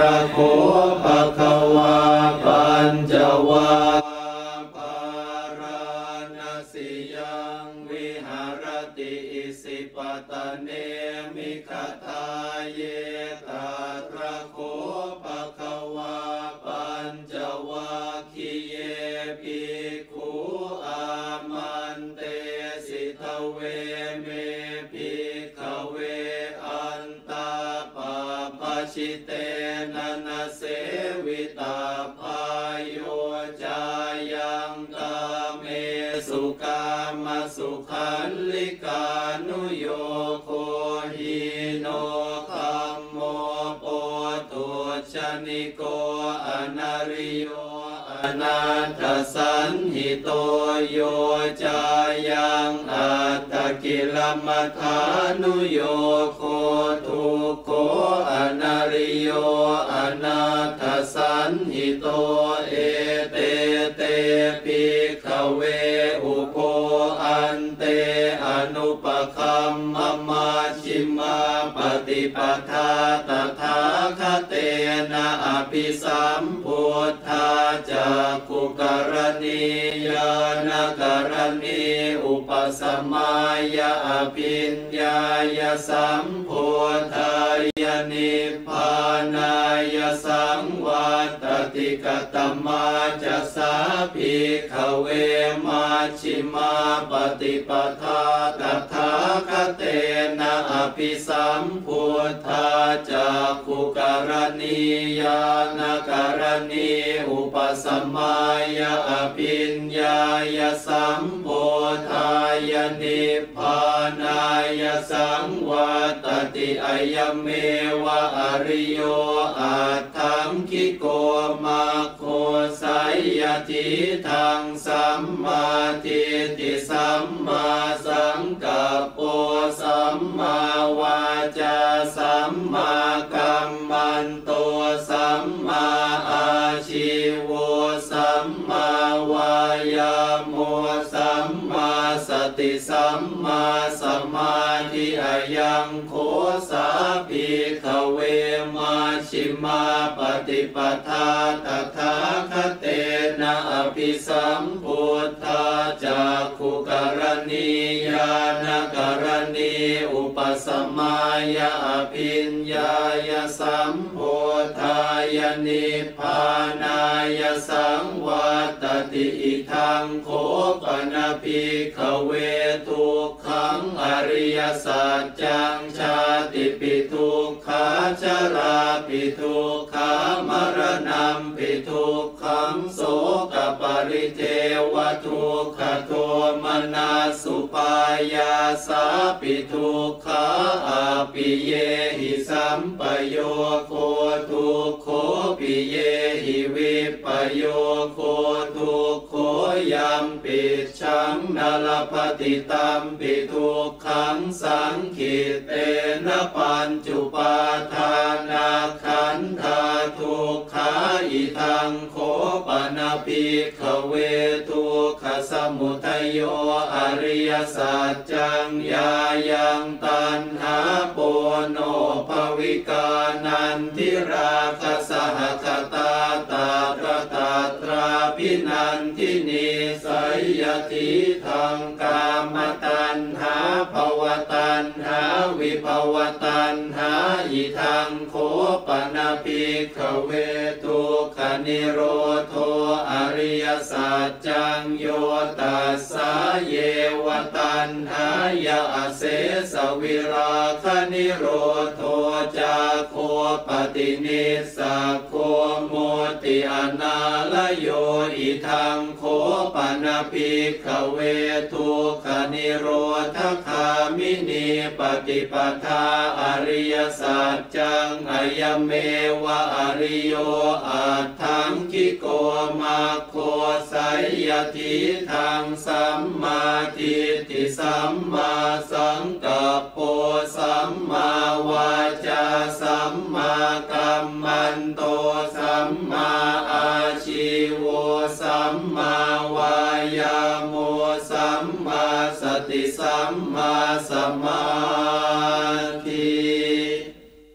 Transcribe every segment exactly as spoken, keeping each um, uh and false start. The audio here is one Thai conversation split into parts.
ระโคภคะวาปัญจวัคปาราณสียังวิหารติอิสิปตเนมิคทาเยตาตระโคภคะวาปัญจวัคคีเยภิกขุอามันเตสิทเวเมภิกขเวอันตาปาปชิเตนะนะเสวิตาภายโยจายังกาเมสุกามสุขันลิกานุโยโคหิโนคัมโมโปตุชนิโกอนาริโยอนาถสันหิโตโยจายังอัตตกิลมัฏฐานุโยโคทุกโขอนาริโยอนาถสันหิโตเอเตเตภิกขเวอุโภอันเตอนุปคัมมมาชิมาปฏิปทาตถาคเตนะอภิสัมพุทธาจักขุกรณียานกรณีอุปสมัยยะอภิญญายสัมพุทธายนิพพานายสังวัตติกตมาจะสาภิกขเวมาชิมาปฏิปทาตถาคเตนะอภิสัมพุทธาจักขุกรณียานกรณีอุปสมัยยะอภิญญายสัมพุทธายนิพพานายสังวัตติอายเมวะอริโยอาทังคิโกมาโคสัยยทิทังสัมมาทิฏฐิสัมมาสังกัปโปสัมมาวาจาสัมมากัมมันโตสัมมาอาชีโวสัมมาวายาโมสัมมาสติสัมมาสมาธิอายังโคสาภิกขเวมาชิมาปฏิปทาตถาคเตนะอภิสัมพุทธาจักขุกรณียานกรณีอุปสมัยยะอภิญญายสัมพุทธายนิพพานายสังวัตติอิทังโคปนะภิกขเวทุกขังอริยสัจจังชาติปิทุกขาชราปิทุกขามรณะปิทุกขังโสกปริเทวทุกขโทมนัสสุปายาสาปิทุกขาอาปิเยหิสัมปโยโคทุกโขปิเยหิวิปโยโคทุกโขยัมปิชังนาลปฏิตัมปิทุกขังสังขิเตนะปัญจุปาทานาขันธาทุกขาอิทังโคปนะภิกขเวทุกขสมุทัยโยอริยสัจจังยายังตัณหาโปโนภวิกานันทิราคะสหคตาตาตระตาตราพินันทินิสัยยติทังกามตัณหาภวตัณหาวิภวตัณหาอิทังโคปนะภิกขเวทุกขนิโรโธอริยสัจจังโยตัสสะเยวตัณหายะอเสสวิราคนิโรโธจาโคปฏินิสสะโคโมติอนาลโยอิทังโคปนะภิกขเวทุกขนิโรธคามินีปฏิปทาอริยสัจจังอายเมวะอริโยอาทังคิโกมาโคสัยยทิทังสัมมาทิฏฐิสัมมาสังกัปโปสัมมาวาจาสัมมากัมมันโตสัมมาอาชีโวสัมมาวายาโมสัมมาสติสัมมาสมาธิอิ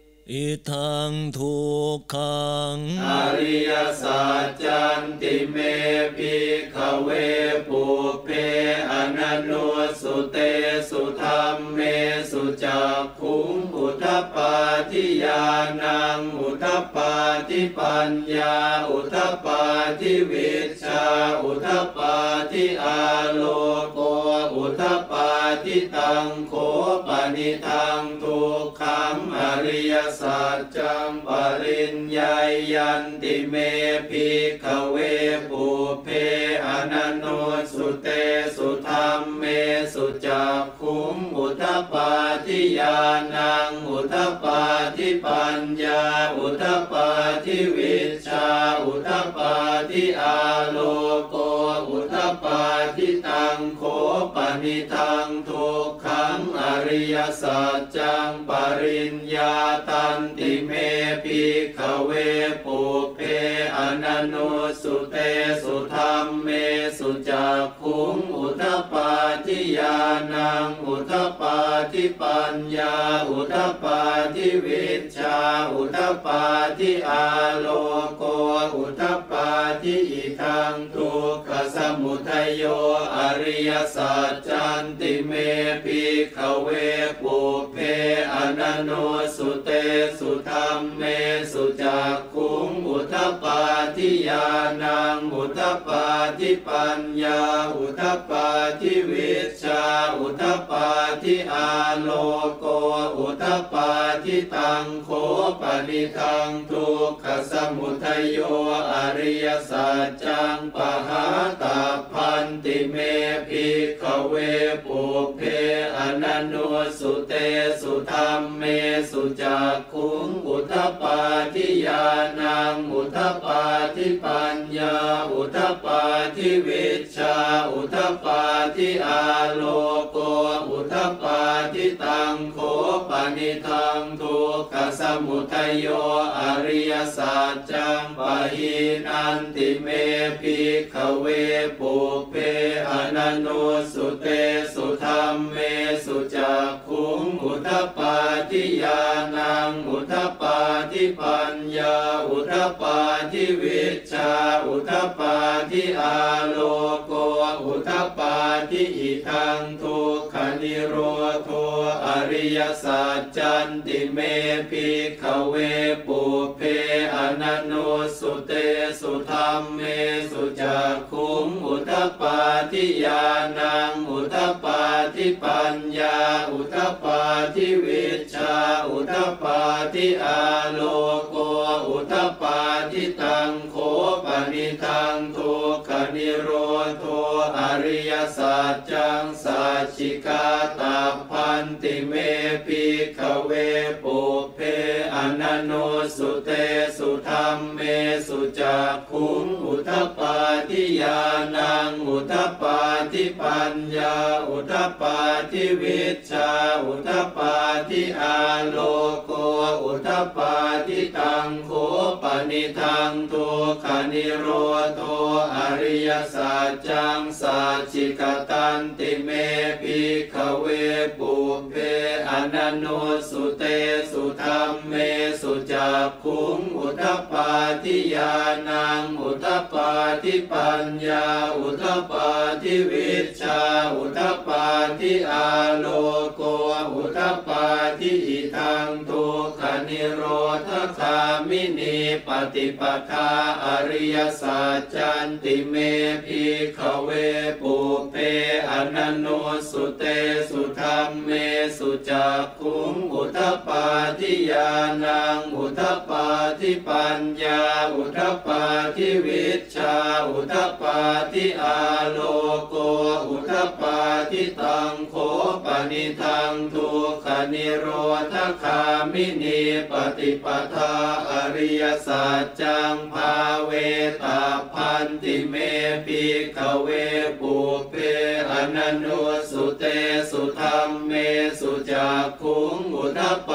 ทังทุกขังอริยสัจจันติเมภิกขเวปุเพอนันโนสุเตสุธัมเมสุจักขุงอุทธัปปาทิญาณังอุทธัปปาทิปัญญาอุทธัปปาทิวิชชาอุทธัปปาทิอาโลโกอุทธัปปาทิตังโขปนิทังทุกขังอริยสัจจังปริญญายันติเมภิกขเวปุเพอนันโนสุเตสุธัมเมสุจักขุงอุทธัปปาทิญาณังอุทธัปปาทิปัญญาอุทธัปปาทิวิชชาอุทธัปปาทิอาโลโกอุทธัปปาทิตังโขปนิทังทุกขังอริยสัจจังปริญญาตันติเมภิกขเวปุเพอนันโนสุเตสุธัมเมสุจักขุงอุทธัปปาทิญาณังอุทธัปปาทิปัญญาอุทธัปปาทิวิชชาอุทธัปปาทิอาโลโกอุทธัปปาทิอิทังทุกขสมุทัยโยอริยสัจจันติเมภิกขเวปุเพอนันโนสุเตสุธัมเมสุจักขุงอุทธัปปาทิญาณังอุทธัปปาทิปัญญาอุทธัปปาทิวิชชาอุทธัปปาทิอาโลโกอุทธัปปาทิตังโขปนิทังทุกขสมุทัยโยอริยสัจจังปหาตาพันติเมภิกขเวปุเพอนันโนสุเตสุธัมเมสุจักขุงอุทธัปปาทิญาณังอุทธัปปาทิปัญญาอุทธัปปาทิวิชชาอุทธัปปาทิอาโลโกอุทธัปปาทิตังโขปนิทังทุกขสมุทัยโยอริยสัจจังปหินันติเมภิกขเวปุเพอนันโนสุเตสุธัมเมสุจักขุงอุทธัปปาทิญาณังอุทธัปปาทิปัญญาอุทธัปปาทิวิชชาอุทธัปปาทิอาโลโกอุทธัปปาทิอิทังทุกขนิโรโธอริยสัจจันติเมภิกขเวปุเพอนันโนสุเตสุธัมเมสุจักขุงอุทธัปปาทิญาณังอุทธัปปาทิปัญญาอุทธัปปาทิวิชชาอุทธัปปาทิอาโลโกอุทธัปปาทิตังโขปนิทังทุกขนิโรโธอริยสัจจังสัจฉิกาตาพันติเมภิกขเวปุเพอนันโนสุเตสุธัมเมสุจักขุงอุทธัปปาทิญาณังอุทธัปปาทิปัญญาอุทธัปปาทิวิชชาอุทธัปปาทิอาโลโกอุทธัปปาทิตังโขปนิทังทุกขนิโรโธอริยสัจจังสัจฉิกตันติเมภิกขเวปุเพอนันโนสุเตสุธัมเมสุจักขุงอุทธัปปาทิญาณังอุทธัปปาทิปัญญาอุทธัปปาทิวิชชาอุทธัปปาทิอาโลโกอุทธัปปาทิอิทังทุกขนิโรธคามินีปฏิปทาอริยสัจจันติเมภิกขเวปุเพอนันโนสุเตสุธัมเมสุจักขุงอุทธัปปาทิญาณังอุทธัปปาทิปัญญาอุทธัปปาทิวิชชาอุทธัปปาทิอาโลโกอุทธัปปาทิตังโขปนิทังทุกขนิโรธคามินีปฏิปทาอริยสัจจังภาเวตาพันติเมภิกขเวปุเพอนันโนสุเตสุธัมเมสุจักขุงอุทธัปปา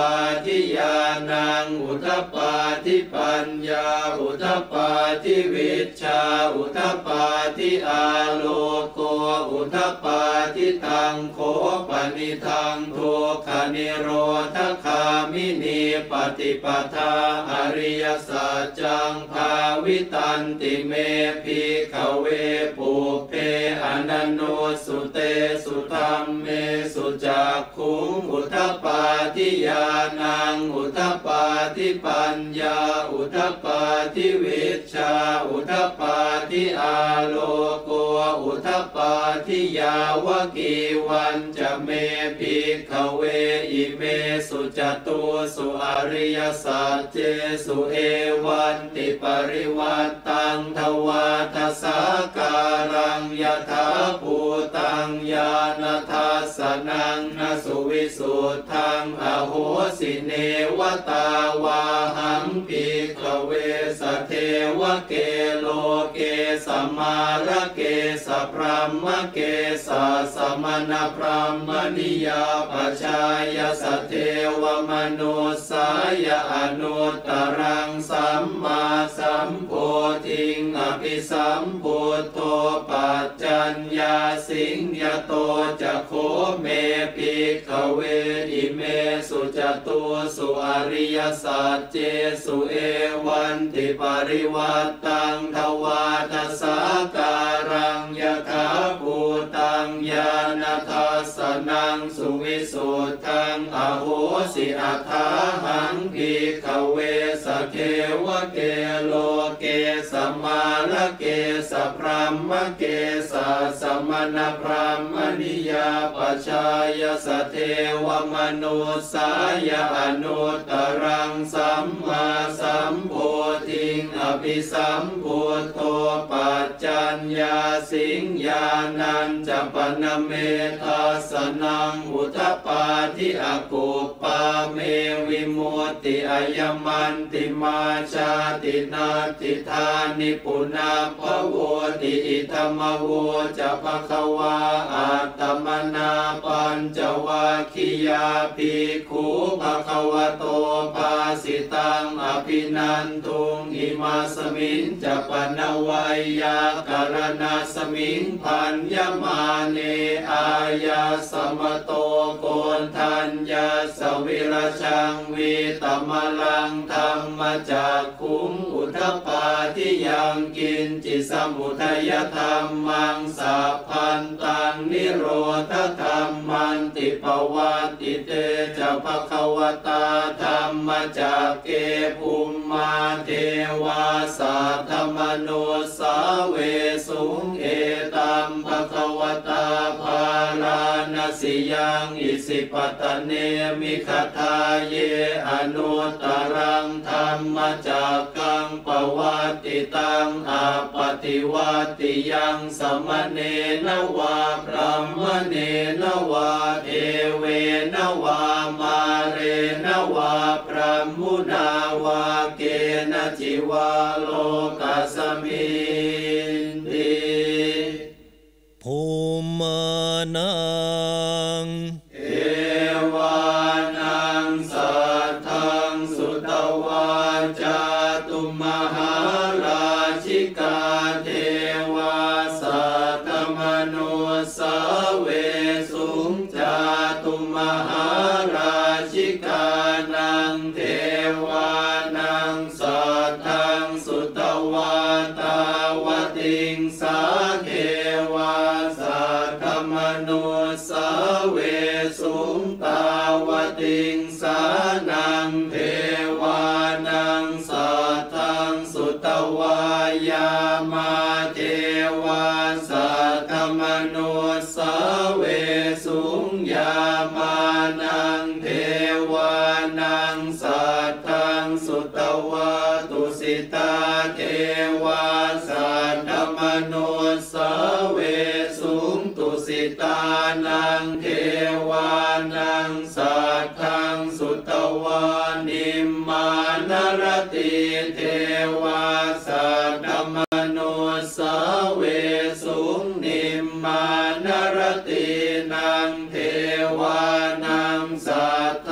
ทิญาณังอุทธัปปาทิปัญญาอุทธัปปาทิวิชชาอุทธัปปาทิอาโลโกอุทธัปปาทิทังโคปนิทังทุกขนิโรธคามินีปฏิปทาอริยสัจจังภาวิตันติเมภิกขเวปุเพอนันโนสุเตสุธรรมเมสุจักขุงอุทธัปปาทิญาณังอุทธัปปาทิปัญญาอุทธัปปาทิวิชชาอุทธัปปาทิอาโลโกอุทธัปปาทิยาวกีวันจะเมภิกขเวอิเมสุจตุสุอริยสัจเจสุเอวันติปริวัตตังทวาทสาการังยถาภูตังญาณทัสสนังนสุวิสุทธังอโหสิเนวตาวาหังภิกขเวสเทวเกโลเกสมาระเกสพรหมเกสสมณพรหมนิยาปชายสเทวมนุสายอนุตตรังสัมมาสัมโพธิงอภิสัมพุทโธปัจจัญญาสิงยโตจะโคเมภิกขเวอิเมสุจตุสุอริยสัจเจสุเอวันติปริวัตตังทวาทสาการังยถาภูตังญาณทัสสนังสุวิสุทธังอโหสิอัฏฐาหังภิกขเวสเทวเกโลเกสมาระเกสพรหมเกสสมณพราหมณิยาปชายสเทวมนุสายอนุตตรังสัมมาสัมโพธิงอภิสัมพุทโธปัจจัญญาสิงญาณัญจปนเมทัสสนังอุทธัปปาทิอกุปปาเมวิมุตติอายมันติมาชาตินาติธานิปุนาภโวติอิธรรมโวจะภควาอัตตมนาปัญจวัคคียาภิกขุภควโตภาสิตังอภินันทุงอิมาสมิงจะปนวัยยากรณาสมิงพันยมาเนอายาสมโตโกนทัญญาสวิรชังวิตมลังธรรมจักขุงอุทธัปปาทิยังกินจิสมุทัยธรรมังสัพพันตังนิโรธธรรมันติปวัตติเตจะภควตาธรรมจักเกภูมิมาเทวาสัทธมโนสาเวสุงเอตัมภควตาภาราณสิยังอิสิปตเนมิคทาเยอนุตตรังธรรมจักกังปวัตติตังอาปฏิวัติยังสมเนนวาพรหมเนนวาเทเวนวามาเรนวาพรหมุนาวาเกณจิวาโลกัสมินติภูมานังเอวานังสัทธังสุตวาจาตุมหาราชิกาเทวาสัทธมโนสาเวสุงจาตุมหาราชิกานังเทวานังสัทธังสุตวาตาวติงสาเทวาสัทธมโนสาเวสุงตาวติงสานังเทวานังสัทธังสุตวายามาเทวาสัทธมโนสาเวสุงยามานังเทวานังสัทธังสุตวาตุสิตาเทวาสัทธมโนสาเวสุงตุสิตานังเทวานังสัทธังสุตวานิมมานรติเทวาสัทธมโนสาเวสุงนิมมานรตินังเทวานังสัทธัง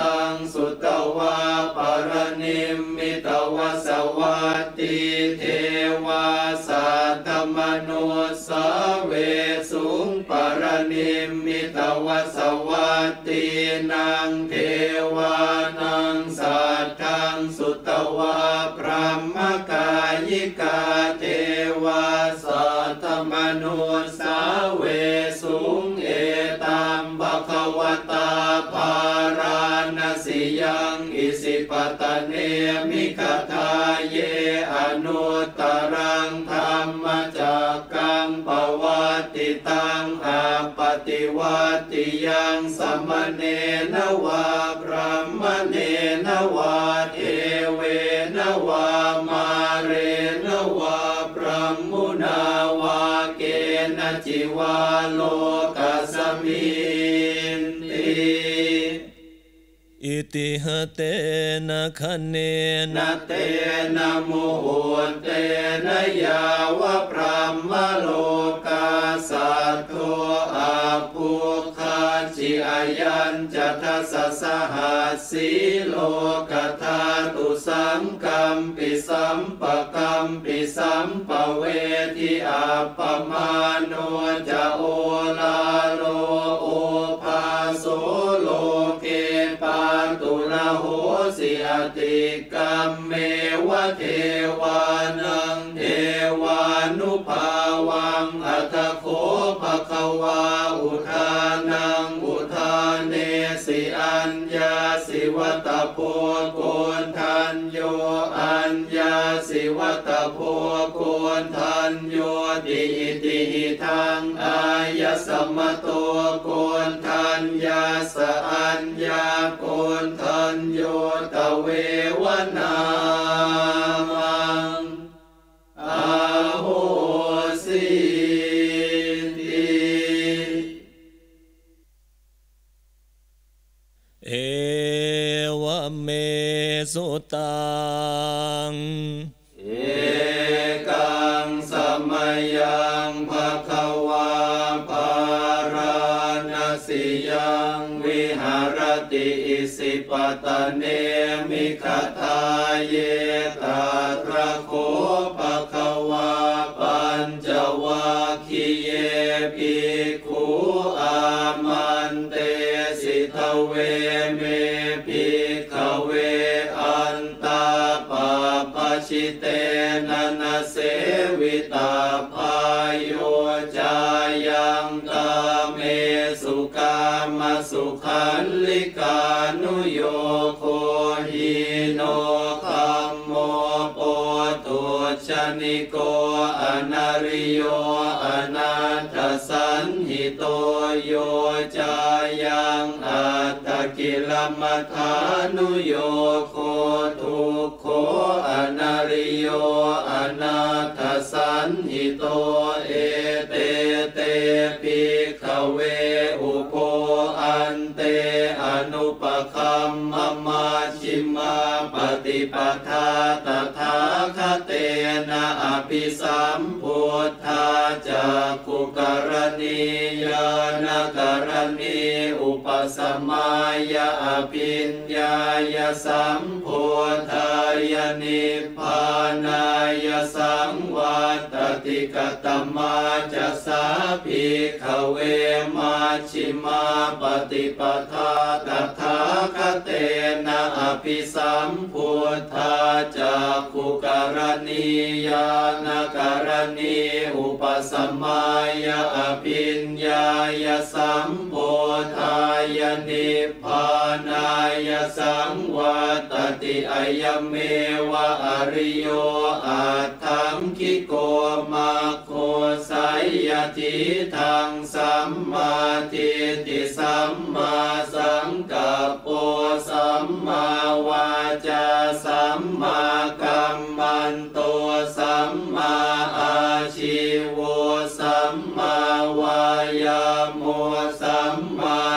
สุตวะปรนิมมิตวสวัตติเทวาสัตตมนุสเวสุงปรนิมมิตวสวัตตินังเทวานังสัตถังสุตวะพระมกายิกาเทวาสัตตมนุสเวสุงเอตัมภควตาภาราณสิยังอิสิปตเนมิคทาเยอนุตตรังธรรมจักกังปวัตติตังอาปฏิวัติยังสมเนนวาพระมเนนวาเทเวนวามาเรนวาพระมุนาวาเกณจิวาโลกัสมินติอิติหะเตนะคะเนนะเตนะมุหุเตนะยาวะพระมโลกาสัตโตอาภูคาจิอายัญจัตสัสหัสสีโลกธาตุสังกัมปิสัมปะกัมปิสัมปะเวทิอาปมาโนจะโอลาโลโอภาโสโลเกปาตุระโหสิอติกัมเมวะเทวานังเทวานุภาวังอัตโคภควาอุทานังอุทานเนสิอัญญาสิวัตโพโกนทันโยอัญญาสิวัตโพโกนทันโยติอิติหิทังอายสมโตโกนทันยาสอัญญาโกนทันโยตเววนามังอาโหสิติเอวเมสุตังเอกังสมัยยังภควาปาราณสิยังวิหารติอิสิปตเนมิคทาเยตาตระโคภควาปัญจวัคคีเยภิกขุอามันเตสิทเวเมภิกขเวอันตาปาปชิเตนะนะเสวิตาภายโยจายังกาเมสุกามสุขันลิกานุโยโคหิโนคัมโมโปตุชนิโกอนาริโยอนาถสันหิโตโยจายังอัตตกิลมัฏฐานุโยโคทุกโขอนาริโยอนาถสันหิโตเอเตเตภิกขเวอุโภอันเตอนุปคัมมมาชิมาปฏิปทาตถาคเตนะอภิสัมพุทธาจักขุกรณียานกรณีอุปสมัยอภิญญายสัมพุทธายนิพพานายสังวัตติกตมาจะสาภิกขเวมาชิมาปฏิปทาตถาคเตนะอภิสัมพุทธาจักขุกรณียานกรณีอุปสมัยอภิญญายสัมพุทธายนิพพานายสังวัตติอายเมวะอริโยอัตถังคิโกมาโคไสยทิทังสัมมาทิฏฐิสัมมาสังกัปโปสัมมาวาจาสัมมากัมมันโตสัมมาอาชีโวสัมมาวายาโมสัมมาส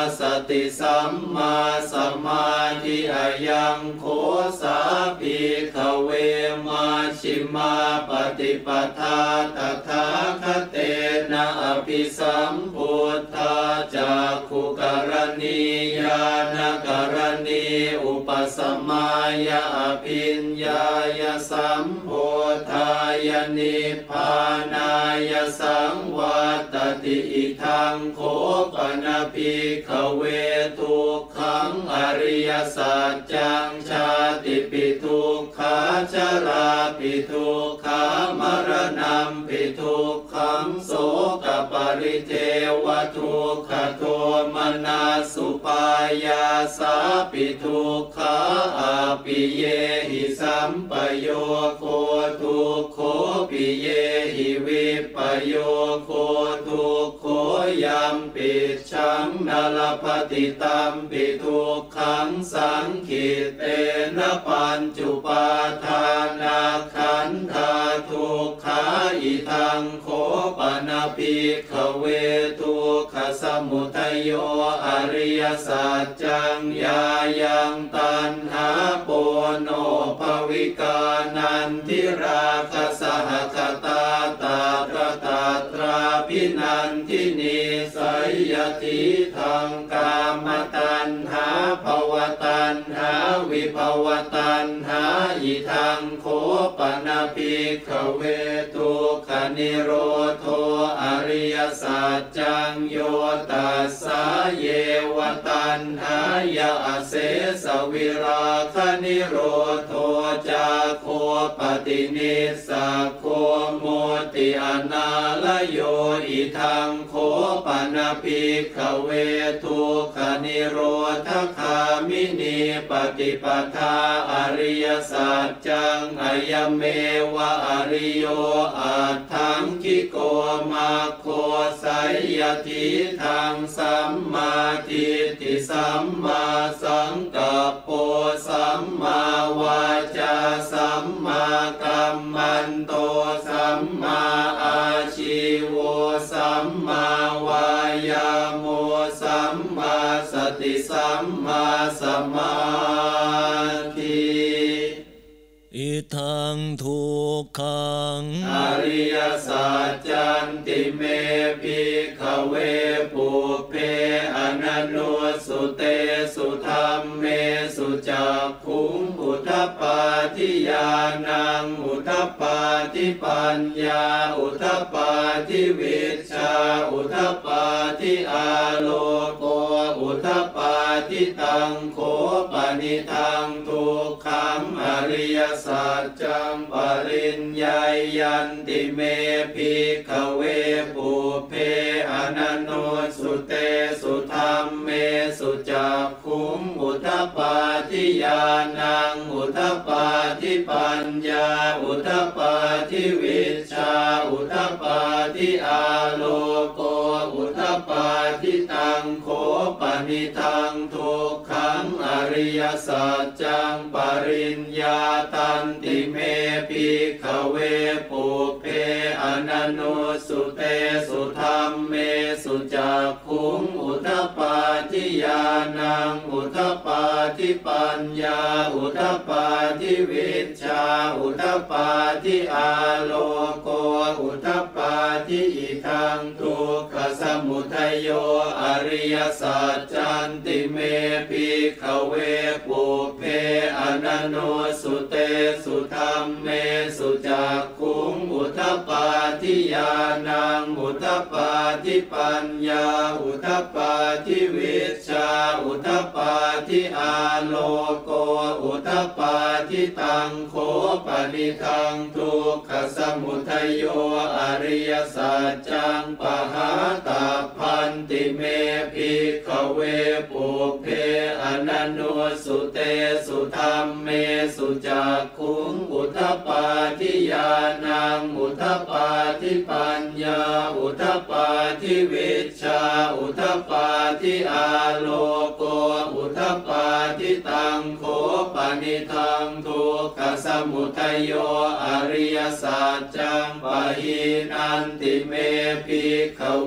ติสัมมาสมาธิอายังโคสาภิกขเวมาชิมาปฏิปทาตถาคเตนะอภิสัมพุทธาจักขุกรณีญาณกรณีอุปสมัยอภิญญายสัมโพธายนิพพานายสังวัตติอิทังโคปนภิกขเวทุกขังอริยสัจจังชาติปิทุกขาชราปิทุกขามรณะปิทุกขังโสกปริเทวทุกขโทมนัสสุปายาสาปิทุกขาอาปิเยหิสัมปโยโคทุกโขปิเยหิวิปโยโคทุกโขยัมปิชังนาลปฏิตัมปิทุกขังสังขิเตนะปัญจุปาทานาขันธาทุกขาอิทังโคปนภิกขเวทุกขสมุทัยโยอริยสัจจังยายังตัณหาโปโนภวิกานันทิราคสหคตาตาตระตาตราพินันทินิสัยยติทังกามตัณหาภวตัณหาวิภวตัณหาอิทังโคปนภิกขเวทุกขนิโรโธอริยสัจจังโยตัสสะเยวตัณหายะเสสวิราคนิโรโธจาโคปฏินิสสะโคโมติอนาลโยอิทังโคปนภิกขเวทุกขนิโรธคามินีปฏิปทาอริยสัจจังอายเมวะอริโยอัตถังคิโกมาโคสัยยทิทังสัมมาทิฏฐิสัมมาสังกัปโปสัมมาวาจาสัมมากัมมันโตสัมมาอาชีโวสัมมาวายาโมสัมมาสติสัมมาสมาธิอิทังทุกขังอริยสัจจันติเมภิกขเวปุเพอนันโนสุเตสุธัมเมสุจักขุงอุทปปาทิญาณังอุทปปาทิปัญญาอุทปปาทิวิชชาอุทปปาทิอาโลโกอุทปปาทิตังโคปนิทังทุกขังอริยสัจจังปริญญายันติเมภิกขเวปุเพอนันโนสุเตสุธัมเมสุจักขุงอุทปปาทิญาณังอุทปปาทิปัญญาอุทปปาทิวิชชาอุทปปาทิอาโลโกอุทปปาทิตังโคปนิทังทุกขังอริยสัจจังปริญญาตันติเมภิกขเวปุเพอนันโนสุเตสุธัมเมสุจักขุงอุทปปาทิญาณังอุทปปาทิปัญญาอุทปปาทิวิชชาอุทปปาทิอาโลโกอุทปปาทิอิทังทุกขสมุทัยโยอริยสัจจันติเมภิกขเวปุเพอนันโนสุเตสุธัมเมสุจักขุงอุทปปาทิญาณังอุทปปาทิปัญญาอุทปปาทิวิชชาอุทปปาทิอาโลโกอุทปปาทิตังโคปนิทังทุกขสมุทัยโยอริยสัจจังปหาตาพันติเมภิกขเวปุเพอนันโนสุเตสุธัมเมสุจักขุงอุทปปาทิญาณังอุทปปาทิปัญญาอุทปปาทิวิชชาอุทปปาทิอาโลโกอุทปปาทิตังโคปนิทังทุกขสมุทัยโยอริยสัจจังปหินันติเมภิกขเว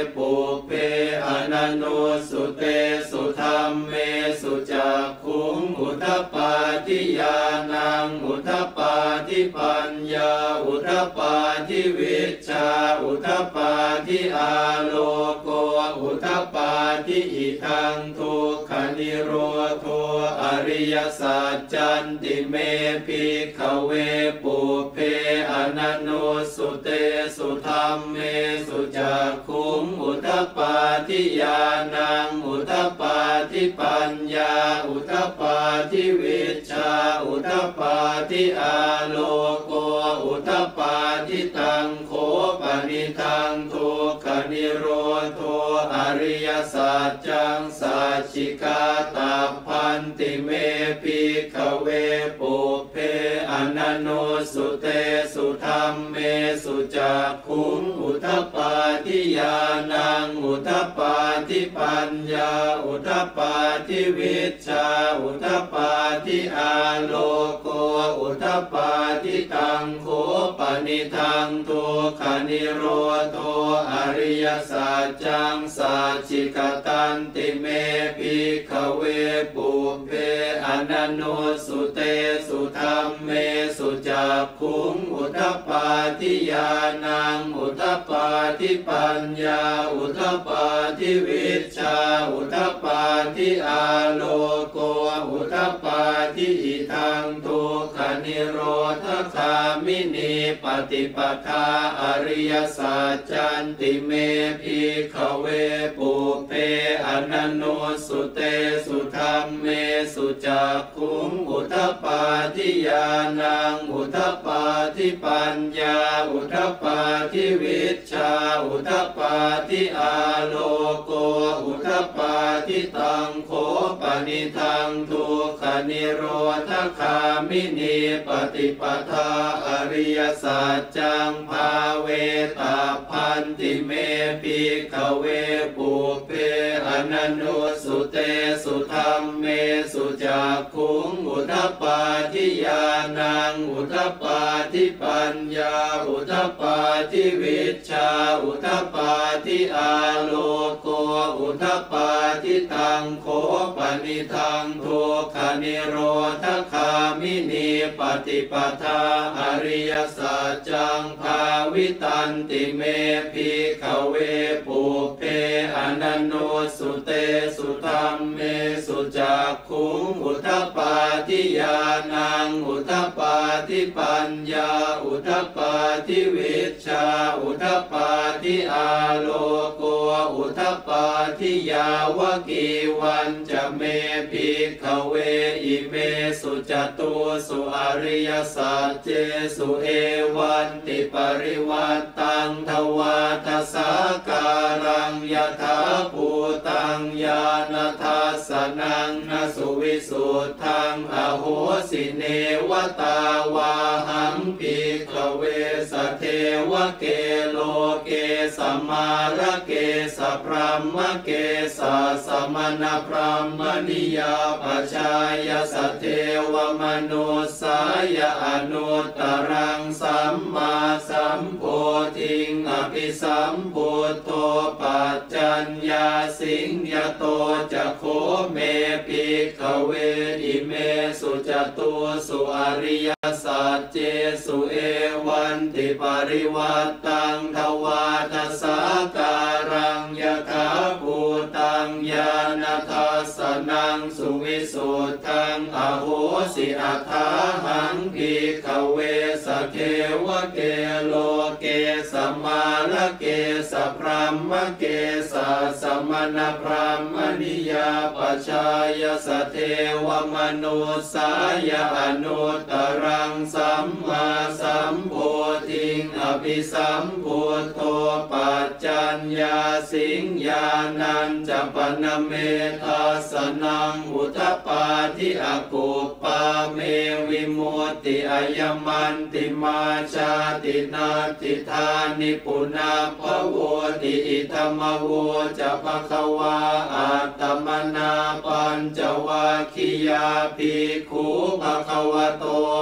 ปุเพอนันโนสุเตสุธรรมเมสุจักขุงอุทธปาทิญาณังอุทธปาทิปัญญาอุทธปาทิวิชชาอุทธปาทิอาโลโกอุทธปาทิอิทังทุกขนิโรโธอริยสัจจันติเมภิกขเวปุเพอนันโนสุเตสุธรรมเมสุจักขุงอุทธปาทิญาณังอุทธปาทิปัญญาอุทธปาทิวิชชาอุทธปาทิอาโลโกอุทธปาทิตังโขปนิทังทุกขนิโรโธอริยสัจจังสัจฉิกาตาพันติเมภิกขเวปุเพอนันโนสุเตสุธรรมเมสุจักขุงอุทธปาทิญาณังอุทธปาทิปัญญาอุทธปาทิวิชชาอุทธปาทิอาโลโกอุทธปาทิตังโขปนิทังทุกขนิโรโธอริยสัจจังสัจฉิกตันติเมภิกขเวปุเพอนันโนสุเตสุธรรมเมสุจักขุงอุทธปาทิญาณังอุทธปาทิปัญญาอุทธปาทิวิชชาอุทธปาทิอาโลโกอุทธปาทิอิทังทุกขนิโรธคามินีปฏิปทาอริยสัจจันติเมภิกขเวปุเพอนันโนสุเตสุธรรมเมสุจักขุงอุทธปาทิญาณังอุทธปาทิปัญญาอุทธปาทิวิชชาอุทธปาทิอาโลโกอุทธปาทิตังโขปนิทังทุกขนิโรธคามินีปฏิปทาอริยสัจจังภาเวตาพันติเมภิกขเวปุเพอนันโนสุเตสุธรรมเมสุจักขุงอุทธปาทิญาณังอุทธปาทิปัญญาอุทธปาทิวิชชาอุทธปาทิอาโลโกอุทธปาทิตังโขปนิทังทุกขนิโรธคามินีปฏิปทาอริยสัจจังภาวิตันติเมภิกขเวปุเพอนันโนสุเตสุธรรมเมสุจักขุงอุทธปาทิญาณังอุทธปาทิปัญญาอุทธปาทิวิชชาอุทธปาทิอาโลโกอุทธปาทิยาวกีวันจะเมภิกขเวอิเมสุจตุสุอริยสัจเจสุเอวันติปริวัตตังทวาทสาการังยถาภูตังญาณทัสสนังนสุวิสุทธังอโหสิเนวตาวาหังภิกขเวสเทวเกโลเกสมาระเกสพรหมเกสสมณพรหมนิยาปชายสเทวมนุสายอนุตตรังสัมมาสัมโพธิงอภิสัมพุทโธปัจจัญญาสิงยโตจะโคเมภิกขเวอิเมสุจตุสุอริยสัจเจสุเอวันติปริวัตตังทวาทสาการังยถาภูตังญาณทัสสนังสุวิสุทธังอโหสิอัฏฐาหังภิกขเวสเทวเกโลเกสมาระเกสพรหมเกสสมณพราหมณิยาปชายสเทวมนุสายอนุตตรังสัมมาสัมโพธิงอภิสัมพุทโธปัจจัญญาสิงญาณัญจปนเมทัสสนังอุทธปาทิอกุปปาเมวิมุตติอายมันติมาชาตินาติธานิปุนาภโวติอิธรรมโวจะภควาอัตตมนาปัญจวัคคียาภิกขุภควโตภา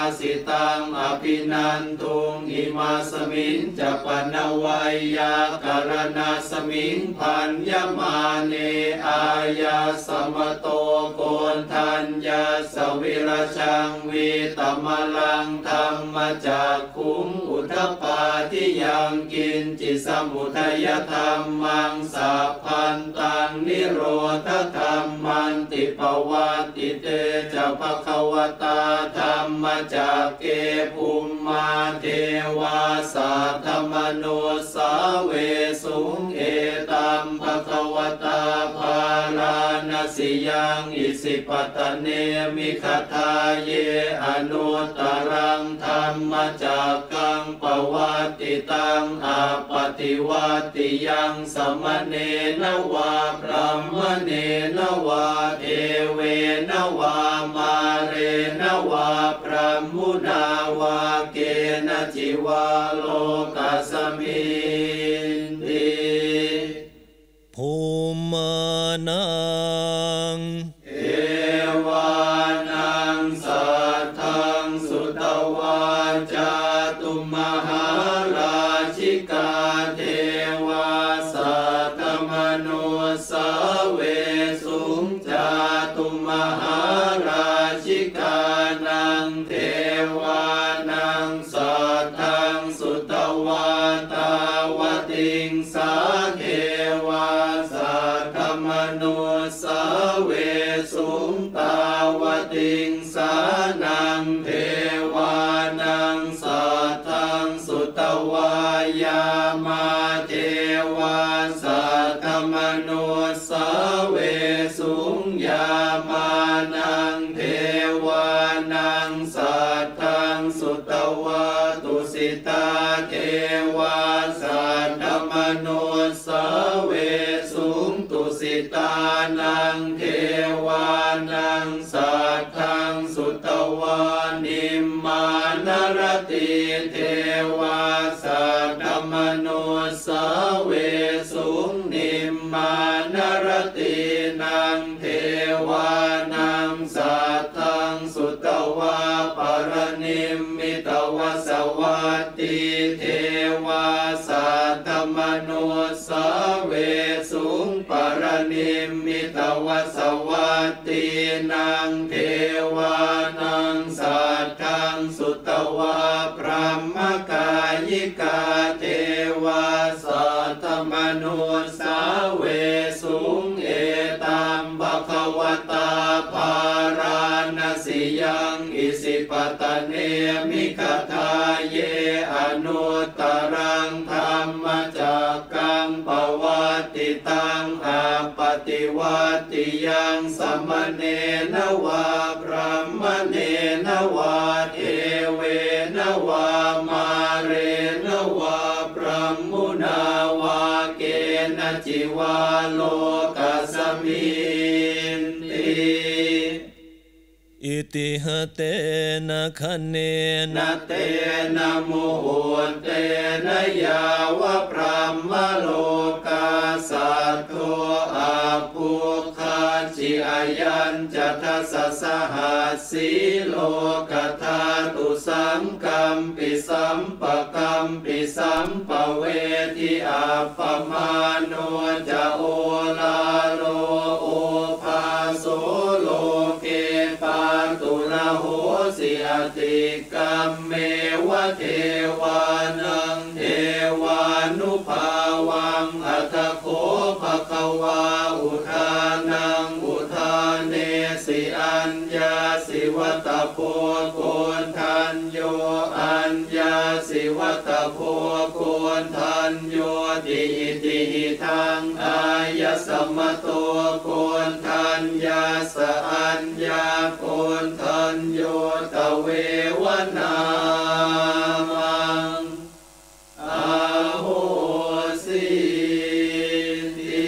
สิตังอภินันทุงอิมาสมิงจะปนวัยยาการณาสมิงพันยมาเนอายาสมโตโกนทัญญาสวิรชังวีตมลังธรรมจักขุงอุทธปาทิยังกินจิสมุทัยธรรมังสัพพันตังนิโรธธรรมันติปวัตติเตจะภควตาธรรมจักเกภูมิมาเทวาสัทธมโนสาเวสุงเอตัมภควตาภาราณสิยังอิสิปตเนมิคทาเยอนุตตรังธรรมจักกังปวัตติตังอาปฏิวัติยังสมเนนวาพรหมเนนวาเอเวนวามาเรนวาพรหมุนาวาเกณจิวาโลกัสมินติภูมานังเอวานังสัทธังสุตวาจาตุมหาราชิกาเทวาสัทธมโนสาเวสุงจาตุมหาราชิกานังเทวานังสัทธังสุตวาตาวติงสาเทวาสัทธมโนสาเวสุงตาวติงสานังเทวานังสัทธังสุตวายามาเทวาสัทธมโนสาเวสุงยามานังเทวานังสัทธังสุตวาตุสิตาเทวาสัทธมโนสาเวสุงตุสิตานังเทวานังสัทธังสุตวานิมมานรติเทวาสัทธมโนสาเวสุงนิมมานรตินังเทวานังสัทธังสุตวาปรนิมมิตวสวัตติเทวาสัทธมโนสาเวสุงปรนิมมิตวสวัตตินังเทวานังสัทธังสุตวาพรหมกายิกาเทวาสัทธมโนสาเวสุงเอตัมภควตาภาราณสิยังอิสิปตเนมิคทาเยอนุตตรังธรรมจักกังปวัตติตังอาปฏิวัติยังสมเนนวาพรหมเนนวาเทเวนวามาเรนวาพรหมุนาวาเกณจิวาโลกัสมินติอิติหะเตนะคะเนนะเตนะมุหุเตนะยาวะพรหมโลกาสัตโตอาภูคาจิอายัญจัตสัสหัสสีโลกธาตุสังกัมปิสัมปะกัมปิสัมปะเวทิอาปมาโนจะโอลาโลโอภาโสโลเกปาตุระโหสิอติกัมเมวะเทวานังเทวานุภาวังอัตโคภควาอุทานังอุทานเนสิอัญญาสิวัตโพโกนทันโยอัญญาสิวัตโพโกนทันโยติอิติหิทังอายสมโตโกนทัญญาสอัญญาโกนทันโยตเววนามังอาโหสิติ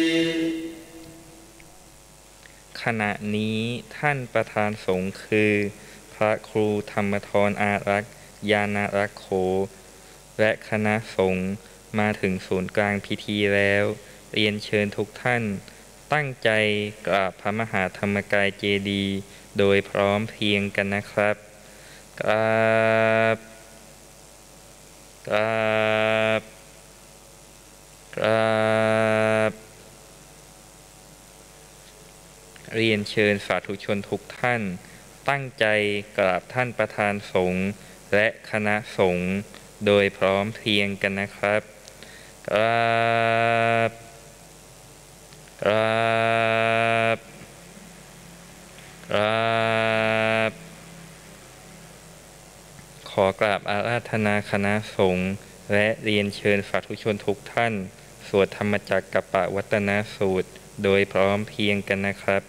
ขณะนี้ท่านประธานสงฆ์คือพระครูธรรมธรอารักษ์ยานารักโขและคณะสงฆ์มาถึงศูนย์กลางพิธีแล้วเรียนเชิญทุกท่านตั้งใจกราบพระมหาธรรมกายเจดีย์โดยพร้อมเพรียงกันนะครับกราบกราบกราบเรียนเชิญสาธุชนทุกท่านตั้งใจกราบท่านประธานสงฆ์และคณะสงฆ์โดยพร้อมเพรียงกันนะครับกราบกราบกราบขอกราบอาราธนาคณะสงฆ์และเรียนเชิญสาธุชนทุกท่านสวดธรรมจักรกัปปวัตนสูตรโดยพร้อมเพรียงกันนะครับ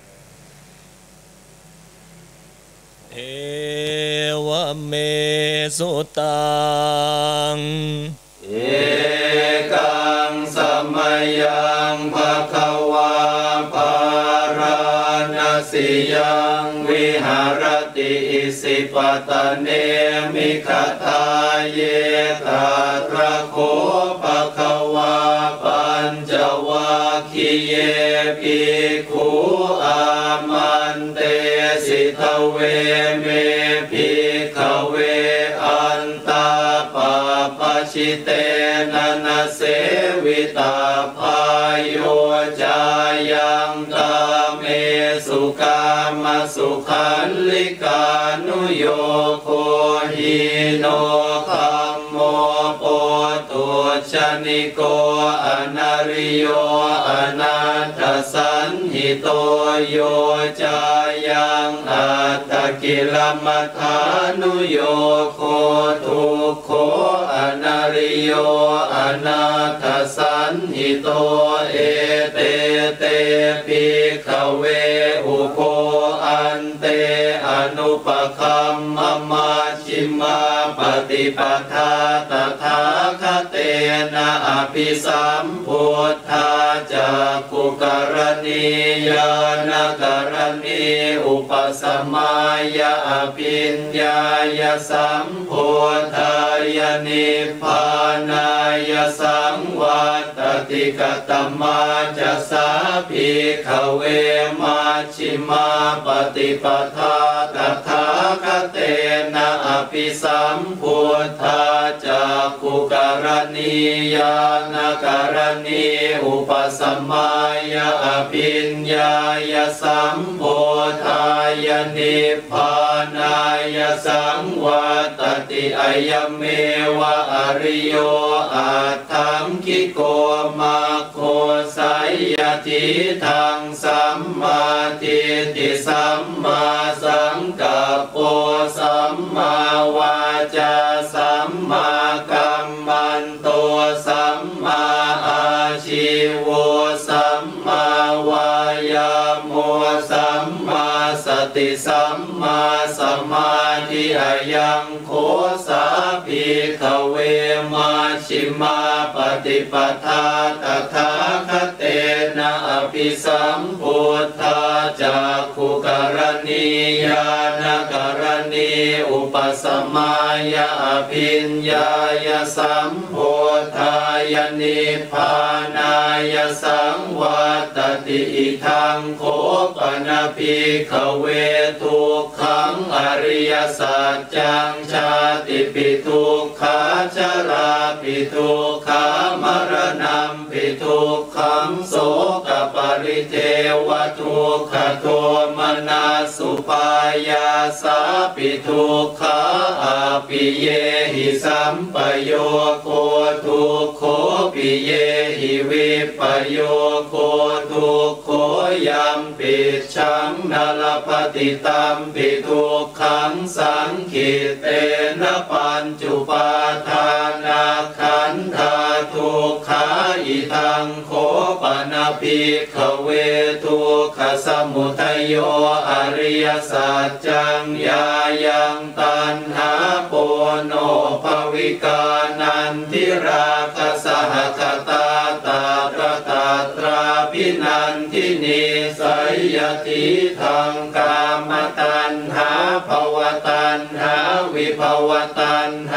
เอวเมสุตังเอกังสมัยยังภควาภารณสิยังวิหารติอิสิปตเนมิคทาเยตาตระโคภควาปัญจวัคคีเยภิกขุอามันเตสิทเวเมภิกขเวอันตาปาปชิเตนะนะเสวิตาภายโยจายังกาเมสุกามสุขันลิกานุโยโคหิโนคัมโมโปตุชนิโกอนาริโยอนาถสันหิโตโยจายังอัตตกิลมัฏฐานุโยโคทุกโขอนาริโยอนาถสันหิโตเอเตเตภิกขเวอุโคอันเตอนุปคัมมมาชิมาปฏิปทาตถาคเตนะอภิสัมพุทธาจักขุกรณียานกรณีอุปสมายะอภิญญายสัมพุทธายนิพพานายสังวัตติกตมาจะสาภิกขเวมาชิมาปฏิปทาตถาคเตนะอภิสัมพุทธาจักขุกรณียานกรณีอุปสมายะอภิญญายสัมพุทธายนิพพานายสังวัตติอายเมวะอริโยอัตถังคิโกมาโคสัยยทิทังสัมมาทิฏฐิสัมมาสังกัปโปสัมมาวาจาสัมมากัมมันโตสัมมาอาชีโวสัมมาวายาโมสัมมาสติสัมมาสมาธิอายังโคสาภิกขเวมาชิมาปฏิปทาตถาคเตนะอภิสัมพุทธาจักขุกรณียานกรณีอุปสมายะอภิญญายสัมพุทธายนิพพานายสังวัตติอิทังโคปนะภิกขเวทุกขังอริยสัจจังชาติปิทุกขาชราปิทุกขามรณะปิทุกขังโสกปริเทวทุกขโทมนัสสุปายาสาปิทุกขาอาปิเยหิสัมปโยโคทุกโขปิเยหิวิปโยโคทุกโขยัมปิชังนาลปฏิตัมปิทุกขังสังขิเตนะปัญจุปาทานาขันธาทุกขาอิทังโคปนะภิกขเวทุกขสมุทัยโยอริยสัจจังยายังตัณหาโปโนภวิกานันทิราคะสหคตาตาตระตาตราภินันทินิสัยยติทังกามตัณหาภวตัณหาวิภวตัณหา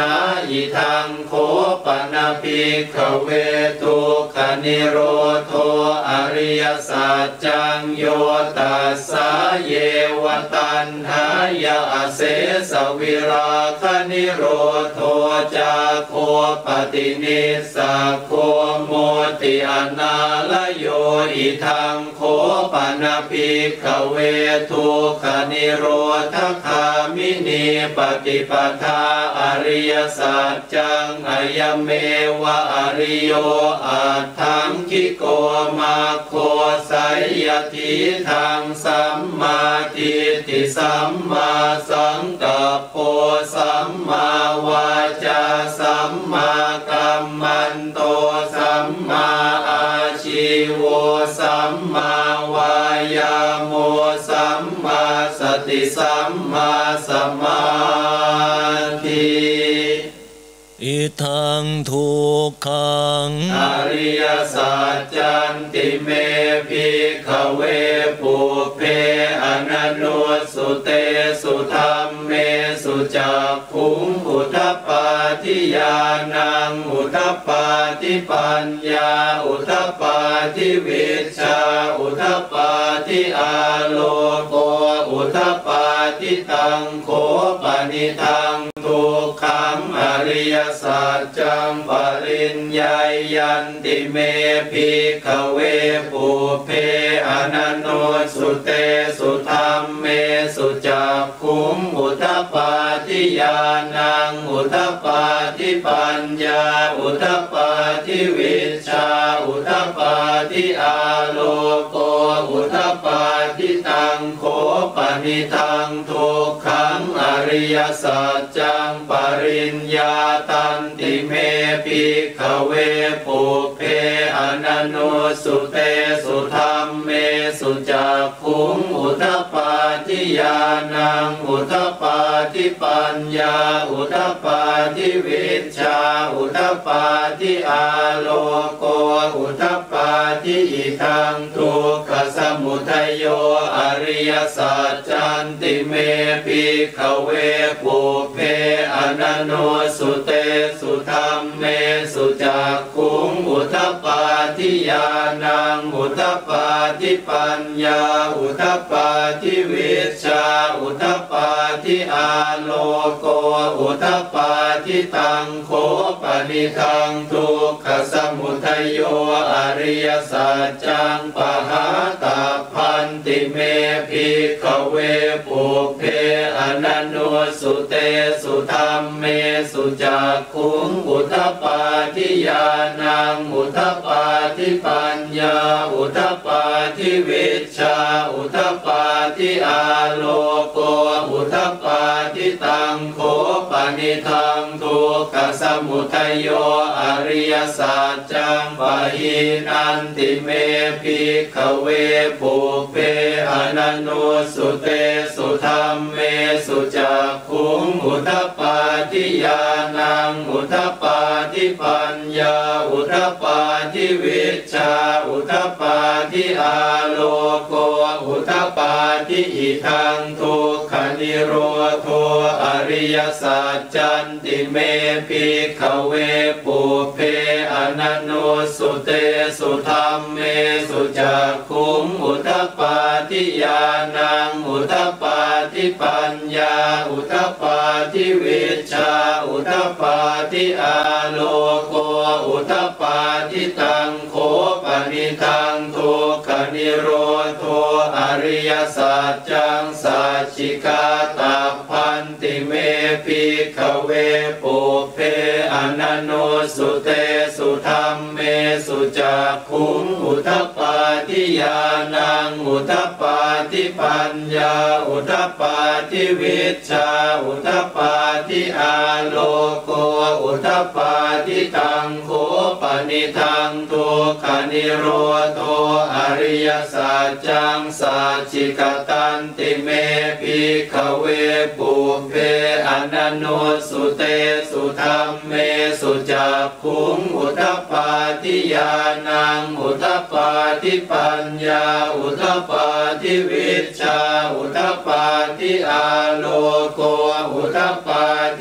อิทังโคปนะภิกขเวทุกขนิโรโธอริยสัจจังโยตัสสะเยวตัณหายาเสสวิราคนิโรโธจาโคปฏินิสสะโคโมติอนาลโยอิทังโคปนะภิกขเวทุกขนิโรธคามินีปฏิปทาอริยสัจจังอายเมวะอริโยอัตถังคิโกมาโคไสยทิทังสัมมาทิฏฐิสัมมาสังกัปโปสัมมาวาจาสัมมากัมมันโตสัมมาอาชีโวสัมมาวายาโมสัมมาสติสัมมาสมาธิอิทังทุกขังอริยสัจจันติเมภิกขเวปุเพอนันโนสุเตสุธัมเมสุจักขุงอุทปปาทิญาณังอุทปปาทิปัญญาอุทปปาทิวิชชาอุทปปาทิอาโลโกอุทปปาทิตังโคปนิทังทุกขังอริยสัจจังปริญญายันติเมภิกขเวปุเพอนันโนสุเตสุธัมเมสุจักขุงอุทปปาทิญาณังอุทปปาทิปัญญาอุทปปาทิวิชชาอุทปปาทิอาโลโกอุทปปาทิตังโคปนิทังทุกขังอริยสัจจังปริญญาตันติเมภิกขเวปุเพอนันโนสุเตสุธัมเมสุจักขุงอุทปปาทิญาณังอุทปปาทิปัญญาอุทปปาทิวิชชาอุทปปาทิอาโลโกอุทปปาทิอิทังทุกขสมุทัยโยอริยสัจจันติเมภิกขเวปุเพอนันโนสุเตสุธัมเมสุจักขุงอุทปปาทิญาณังอุทปปาทิปัญญาอุทปปาทิวิชชาอุทปปาทิอาโลโกอุทปปาทิตังโคปนิทังทุกขสมุทัยโยอริยสัจจังปหาตัพพันติเมภิกขเวปุเพอนันโนสุเตสุธัมเมสุจักขุงอุทปปาทิญาณังอุทปปาทิปัญญาอุทปปาทิวิชชาอุทปปาทิอาโลโกอุทปปาทิตังโคปนิทังทุกขสมุทัยโยอริยสัจจังปหินันติเมภิกขเวปุเพอนันโนสุเตสุธัมเมสุจักขุงอุทปปาทิญาณังอุทปปาทิปัญญาอุทปปาทิวิชชาอุทปปาทิอาโลโกอุทปปาทิอิทังทุกขนิโรโธอริยสัจจันติเมภิกขเวปุเพอนันโนสุเตสุธัมเมสุจักขุงอุทปปาทิญาณังอุทปปาทิปัญญาอุทปปาทิวิชชาอุทปปาทิอาโลโกอุทปปาทิตังโคปนิทังทุกขนิโรโธอริยสัจจังสัจฉิกาตัพพันติเมภิกขเวปุเพอนันโนสุเตสุธัมเมสุจักขุงอุทปปาทิญาณังอุทปปาทิปัญญาอุทปปาทิวิชชาอุทปปาทิอาโลโกอุทปปาทิตังโคปนิทังทุกขนิโรโธอริยสัจจังสัจฉิกตันติเมภิกขเวปุเพอนันโนสุเตสุธัมเมสุจักขุงอุทปปาทิญาณังอุทปปาทิปัญญาอุทปปาทิวิชชาอุทปปาทิอาโลโกอุทปปาทิ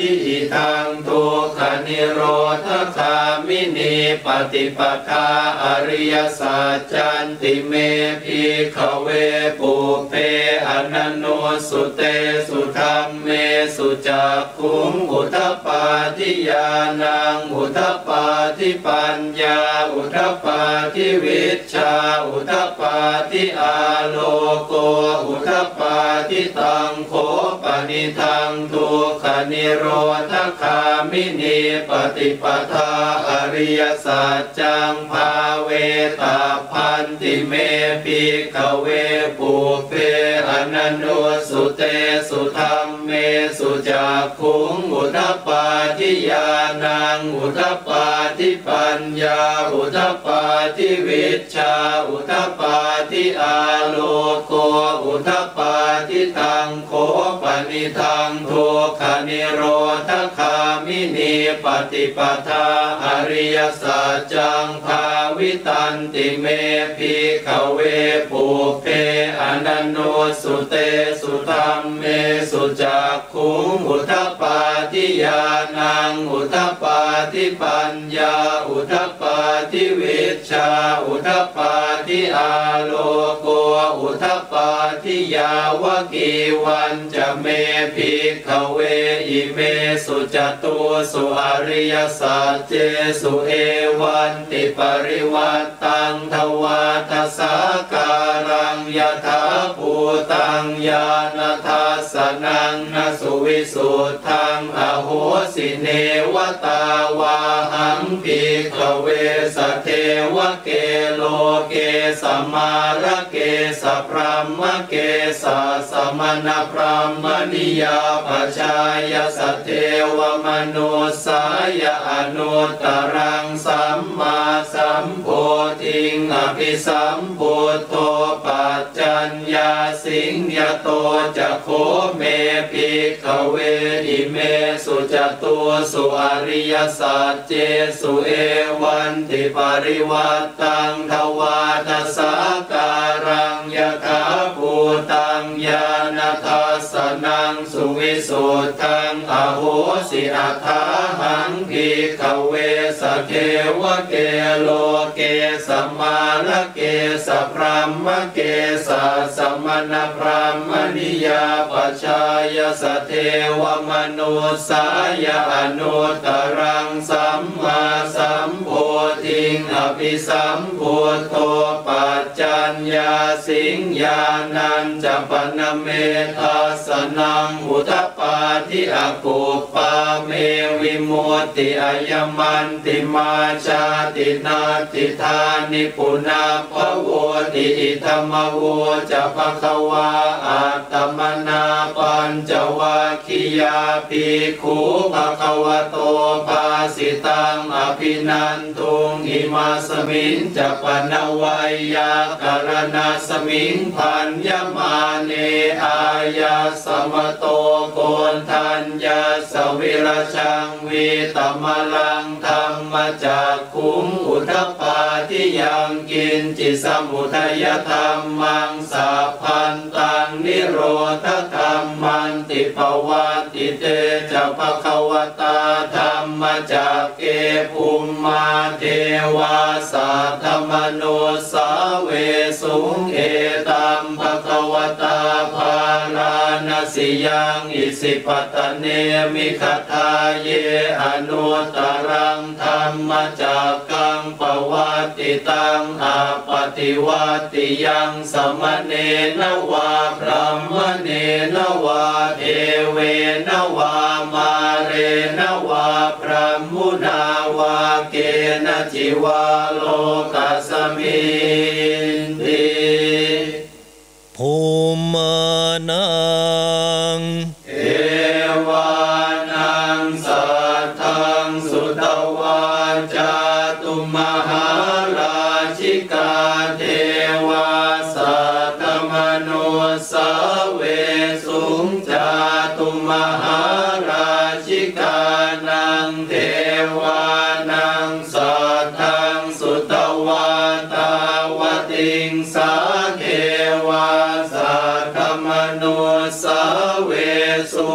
ธิอิทังทุกขนิโรธคามินีปฏิปทาอริยสัจจันติเมภิกขเวปุเพอนันโนสุเตสุธรรมเมสุจักขุงอุทปปาทิญาณังอุทปปาทิปัญญาอุทปปาทิวิชชาอุทปปาทิอาโลโกอุทปปาทิตังโคปนิทังทุกขนิโรธคามินีปฏิปทาอริยสัจจังภาเวตาพันติเมภิกขเวปุเพอนันโนสุเตสุธรรมเมสุจักขุงอุทปปาทิญาณังอุทปปาทิปัญญาอุทปปาทิวิชชาอุทปปาทิอาโลโกอุทปปาทิตังโคปนิทังทุกขนิโรธคามินีปฏิปทาอริยสัจจังภาวิตันติเมภิกขเวปุเพอนันโนสุเตสุธรรมเมสุจักขุงอุทปปาทิญาณังอุทปปาทิปัญญาอุทปปาทิวิชชาอุทปปาทิอาโลโกอุทปปาทิยาวกีวันจะเมภิกขเวอิเมสุจตุสุอริยสัจเจสุเอวันติปริวัตตังทวาทสาการังยถาภูตังญาณทัสสนังนสุวิสุทธังอโหสิเนวตาวาหังภิกขเวสเทวเกโลเกสมาระเกสพรหมเกสสมณพรหมนิยาปชายสเทวมนุสายอนุตตรังสัมมาสัมโพธิงอภิสัมพุทโธปัจจัญญาสิงยโตจะโคเมภิกขเวอิเมสุจตุสุอริยสัจเจสุเอวันติปริวัตตังทวาทสาการังยถาภูตังญาณทัสสนังสุวิสุทธังอโหสิอัฏฐาหังภิกขเวสเทวเกโลเกสมาระเกสพรหมเกสสมณพรหมนิยาปชายสเทวมนุสายอนุตตรังสัมมาสัมโพธิงอภิสัมพุทโธปัจจัญญาสิงญาณัญจปนเมทัสสนังอุทปปาทิอกุปปาเมวิมุตติอายมันติมาชาตินาติธานิปุนาภโวติอิธรรมโวจะภควาอัตตมนาปัญจวัคคียาภิกขุภควโตภาสิตังอภินันทุงอิมาสมิงจะปนวัยยากรณาสมิงพันยมาเนอายาสมโตโกนทัญญาสวิรชังวิตมลังธรรมจักขุงอุทปปาทิยังกินจิสมุทัยธรรมังสัพพันตังนิโรธธรรมันติภวัติเตจะภควตาธรรมจักเกภูมิมาเทวาสัทธมโนสาเวสุงเอตัมภควตาภาราณสิยังอิสิปตเนมิคทาเยอนุตตรังธรรมจักกังปวัตติตังอาปฏิวัติยังสมเนนวาพรหมเนนวาเอเวนวามาเรนวาพรหมุนาวาเกณจิวาโลกัสมินติภูมานังเอวานังสัทธังสุตวาจาตุมหาราชิกาเทวาสัทธมโนสาเวสุงจาตุมหาราชิกานังเทวานังสัทธังสุตวาตาวติงสาเทวาสัทธมโนสาเวสุงต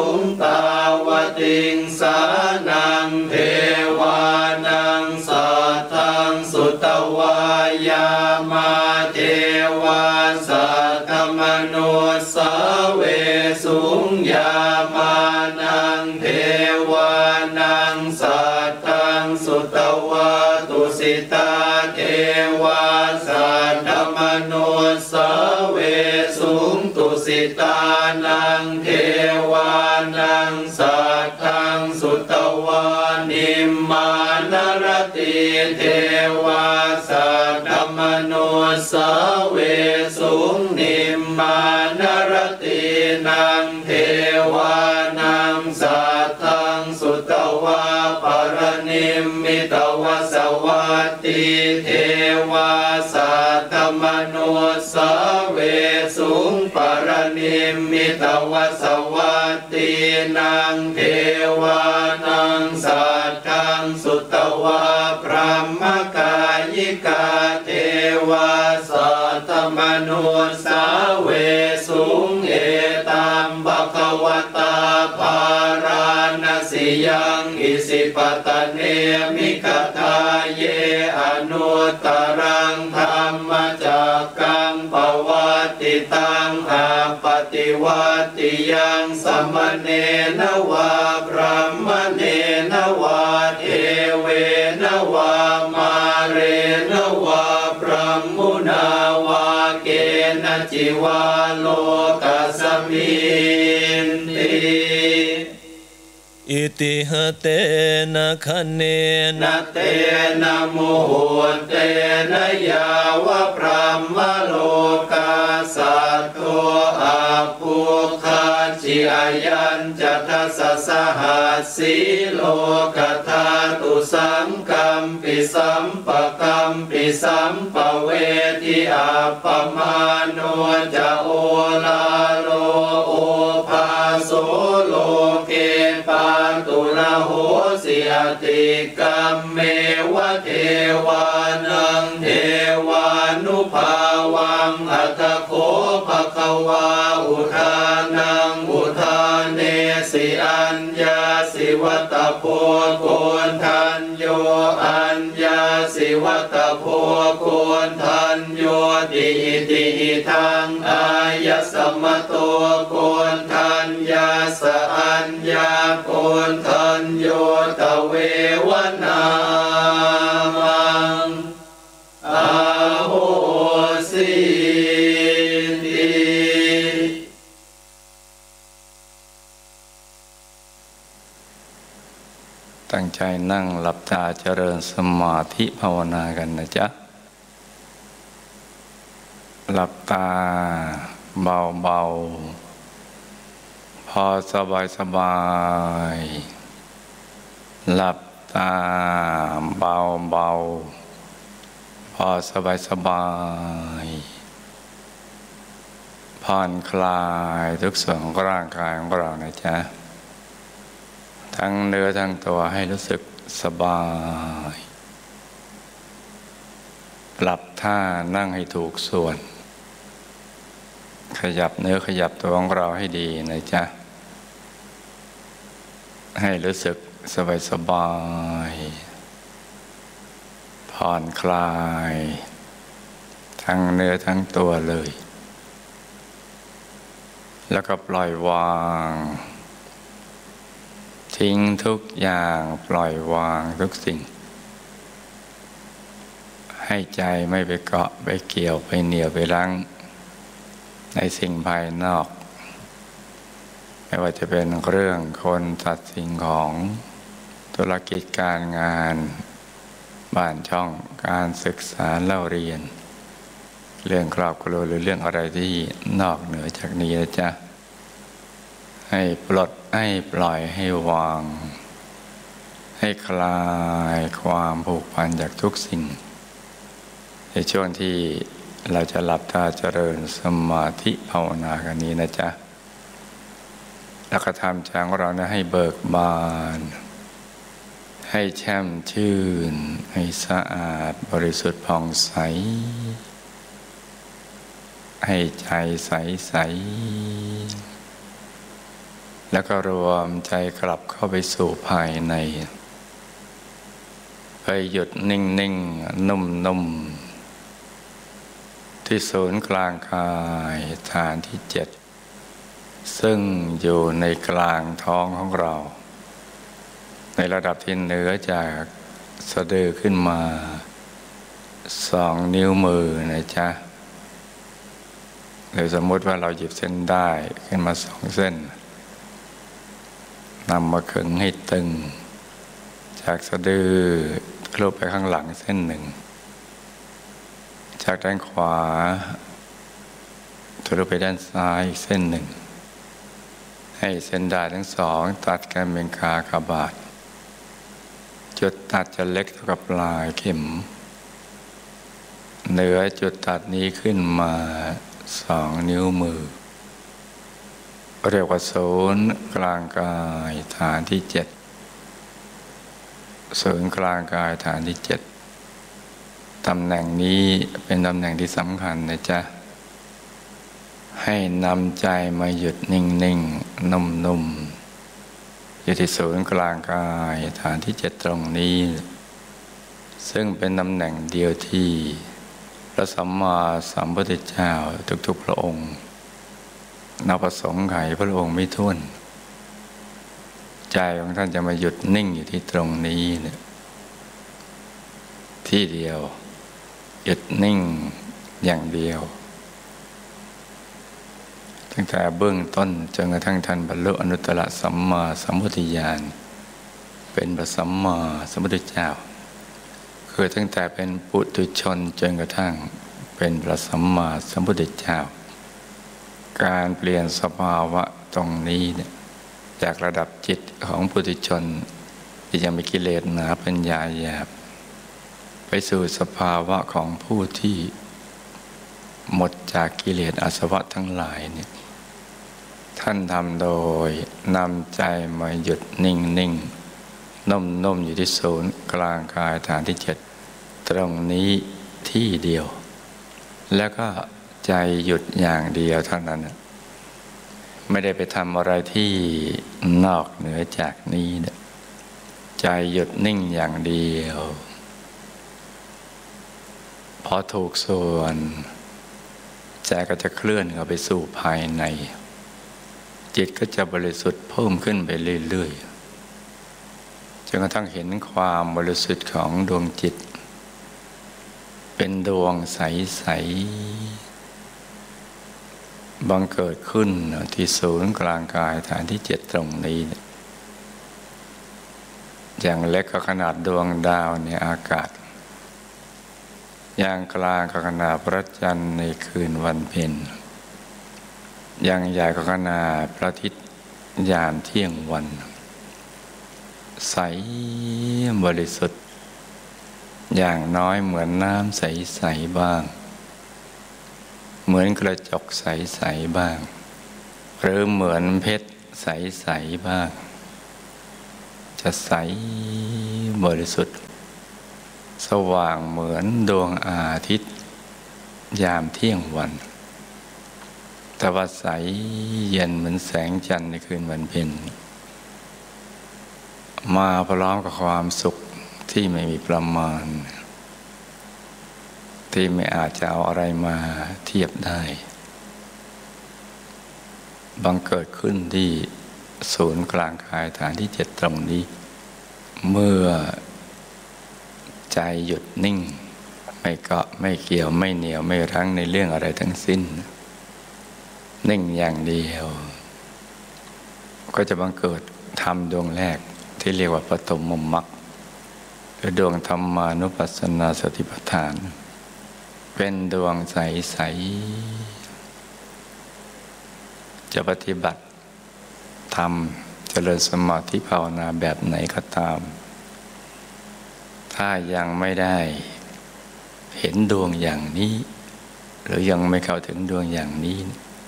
าวติงสานังเทวานังสัทธังสุตวายามาเทวาสัทธมนุสสเวสุงยามานังเทวานังสัทธังสุตวาตุสิตาเทวาสัทธมนุสสเวสุงตุสิตานังเทวานังสัทธังสุตวานิมมานรติเทวาสัทธมนุสสเวสุงนิมมานรตินังเทวานังสัทธังสุตวาปรนิมมิตวสวัตติเทวาสัทธมนุสสเวสุงปรนิมมิตวสวัตตินังเทวานังสัทธังสุตวาพระมกายิกาเทวาสัทธมนุสสเวสุงเอตัมภควตาภาราณสิยังอิสิปตเนมิกทาเยอนุตตรังธรรมจักกังปวัตติตังอาปฏิวัติยังสมเนนวาพรหมเนนวาเทเวนวามาเรนวาพรหมุนาวาเกณจิวาโลกัสมินติอิติหะเตนะคะเนนะเตนะมุหุเตนะยาวะพรหมโลกาสัตโตอาภูคาจิอายัญจัตสัสหัสสีโลกธาตุสังกัมปิสัมปะกัมปิสัมปะเวทิอาปมาโนจะโอลาโลโอภาโสโลเกปาตุระโหสิอติกัมเมวะเทวานังเทวานุภาวังอัตโคภควาอุทานังอุทานเนสิอัญญาสิวัตโพโกนทันโยอัญญาสิวัตโพโกนทันโยติติทังอายสมโตโกนทันยาสอัญญาโกนทันโยตเววนามังอาโหสิติตั้งใจนั่งหลับตาเจริญสมาธิภาวนากันนะจ๊ะหลับตาเบาๆพอสบายสบายหลับตาเบาๆพอสบายสบายผ่อนคลายทุกส่วนของร่างกายของเรานะจ๊ะทั้งเนื้อทั้งตัวให้รู้สึกสบายปรับท่านั่งให้ถูกส่วนขยับเนื้อขยับตัวของเราให้ดีนะจ๊ะให้รู้สึกสบายสบายผ่อนคลายทั้งเนื้อทั้งตัวเลยแล้วก็ปล่อยวางทิ้งทุกอย่างปล่อยวางทุกสิ่งให้ใจไม่ไปเกาะไปเกี่ยวไปเหนี่ยวไปรั้งในสิ่งภายนอกไม่ว่าจะเป็นเรื่องคนสัตว์สิ่งของธุรกิจการงานบ้านช่องการศึกษาเล่าเรียนเรื่องครอบครัวหรือเรื่องอะไรที่นอกเหนือจากนี้นะจ๊ะให้ปลดให้ปล่อยให้วางให้คลายความผูกพันจากทุกสิ่งในช่วงที่เราจะหลับตาเจริญสมาธิภาวนากันนี้นะจ๊ะแล้วก็ทำใจของเราเนี่ยให้เบิกบานให้แช่มชื่นให้สะอาดบริสุทธิ์ผ่องใสให้ใจใสใสแล้วก็รวมใจกลับเข้าไปสู่ภายในไปหยุดนิ่งนิ่งนุ่มนุ่มที่ศูนย์กลางกายฐานที่เจ็ดซึ่งอยู่ในกลางท้องของเราในระดับที่เหนือจากสะดือขึ้นมาสองนิ้วมือนะจ๊ะหรือสมมติว่าเราหยิบเส้นได้ขึ้นมาสองเส้นนำมาขึงให้ตึงจากสะดือทะลุไปข้างหลังเส้นหนึ่งจากด้านขวาทะลุไปด้านซ้ายอีกเส้นหนึ่งให้เส้นได้ทั้งสองตัดกันเป็นกากบาทจุดตัดจะเล็กเท่ากับปลายเข็มเหนือจุดตัดนี้ขึ้นมาสองนิ้วมือเรียกว่าศูนย์กลางกายฐานที่เจ็ดศูนย์กลางกายฐานที่เจ็ดตำแหน่งนี้เป็นตำแหน่งที่สำคัญนะจ๊ะให้นำใจมาหยุดนิ่งๆนุ่มๆอยู่ที่ศูนย์กลางกายฐานที่เจ็ดตรงนี้ซึ่งเป็นตำแหน่งเดียวที่พระสัมมาสัมพุทธเจ้าทุกๆพระองค์นับประสงค์ไขพระองค์ไม่ถ้วนใจของท่านจะมาหยุดนิ่งอยู่ที่ตรงนี้เนี่ยที่เดียวหยุดนิ่งอย่างเดียวตั้งแต่เบื้องต้นจนกระทั่งท่านบรรลุอนุตตรสัมมาสัมพุทธญาณเป็นพระสัมมาสัมพุทธเจ้าคือตั้งแต่เป็นปุถุชนจนกระทั่งเป็นพระสัมมาสัมพุทธเจ้าการเปลี่ยนสภาวะตรงนี้เนี่ยจากระดับจิตของปุถุชนที่ยังมีกิเลสหนาปัญญาหยาบไปสู่สภาวะของผู้ที่หมดจากกิเลสอาสวะทั้งหลายเนี่ยท่านทำโดยนำใจมาหยุดนิ่งนิ่งนุ่มนุ่มอยู่ที่ศูนย์กลางกายฐานที่เจ็ดตรงนี้ที่เดียวแล้วก็ใจหยุดอย่างเดียวเท่านั้นไม่ได้ไปทำอะไรที่นอกเหนือจากนี้เนี่ยใจหยุดนิ่งอย่างเดียวพอถูกส่วนใจก็จะเคลื่อนเข้าไปสู่ภายในจิตก็จะบริสุทธิ์เพิ่มขึ้นไปเรื่อยๆจนกระทั่งเห็นความบริสุทธิ์ของดวงจิตเป็นดวงใสๆบังเกิดขึ้นที่ศูนย์กลางกายฐานที่เจ็ดตรงนี้อย่างเล็กก็ขนาดดวงดาวในอากาศอย่างกลางก็ขนาดพระจันทร์ในคืนวันเพ็ญอย่างใหญ่ก็ขนาดพระอาทิตย์ยามเที่ยงวันใสบริสุทธิ์อย่างน้อยเหมือนน้ำใสๆบ้างเหมือนกระจกใสๆบ้างหรือเหมือนเพชรใสๆบ้างจะใสบริสุทธิ์สว่างเหมือนดวงอาทิตย์ยามเที่ยงวันแต่ว่าใสเย็นเหมือนแสงจันทร์ในคืนวันเพ็ญมาพร้อมกับความสุขที่ไม่มีประมาณที่ไม่อาจจะเอาอะไรมาเทียบได้บังเกิดขึ้นที่ศูนย์กลางกายฐานที่เจ็ดตรงนี้เมื่อใจหยุดนิ่งไม่เกาะไม่เกี่ยวไม่เหนียวไม่รั้งในเรื่องอะไรทั้งสิ้นนิ่งอย่างเดียวก็จะบังเกิดธรรมดวงแรกที่เรียกว่าปฐมมรรคหรือดวงธรรมานุปัสสนาสติปัฏฐานเป็นดวงใสๆจะปฏิบัติธรรมเจริญสมาธิภาวนาแบบไหนก็ตามถ้ายังไม่ได้เห็นดวงอย่างนี้หรือยังไม่เข้าถึงดวงอย่างนี้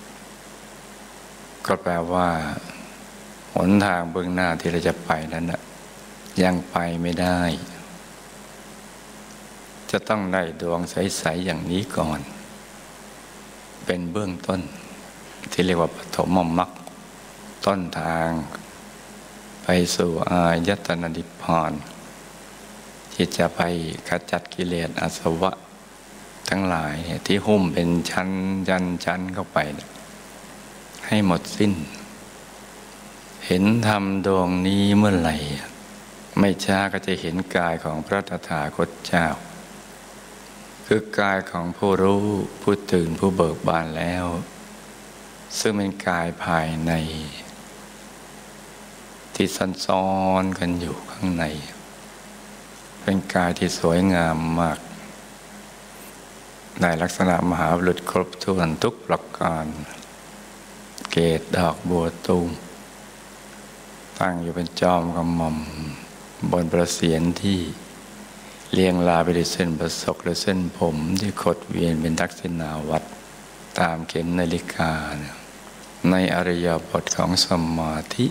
ก็แปลว่าหนทางเบื้องหน้าที่เราจะไปนั้นนะยังไปไม่ได้จะต้องได้ดวงใสๆอย่างนี้ก่อนเป็นเบื้องต้นที่เรียกว่าปฐมมรรคต้นทางไปสู่อายตนะนิพพานที่จะไปขจัดกิเลสอาสวะทั้งหลายที่หุ้มเป็นชั้นยันชั้นเข้าไปให้หมดสิ้นเห็นธรรมดวงนี้เมื่อไหร่ไม่ช้าก็จะเห็นกายของพระตถาคตเจ้าคือกายของผู้รู้ผู้ตื่นผู้เบิกบานแล้วซึ่งเป็นกายภายในที่ซ่อนๆกันอยู่ข้างในเป็นกายที่สวยงามมากในลักษณะมหาบุรุษครบถ้วนทุกประการเกศดอกบัวตูมตั้งอยู่เป็นจอมกระหม่อมบนประเสียรที่เรียงรายไปด้วยเส้นประศกและเส้นผมที่ขดเวียนเป็นทักษิณาวัตรตามเข็มนาฬิกาในอริยบทของสมาธิ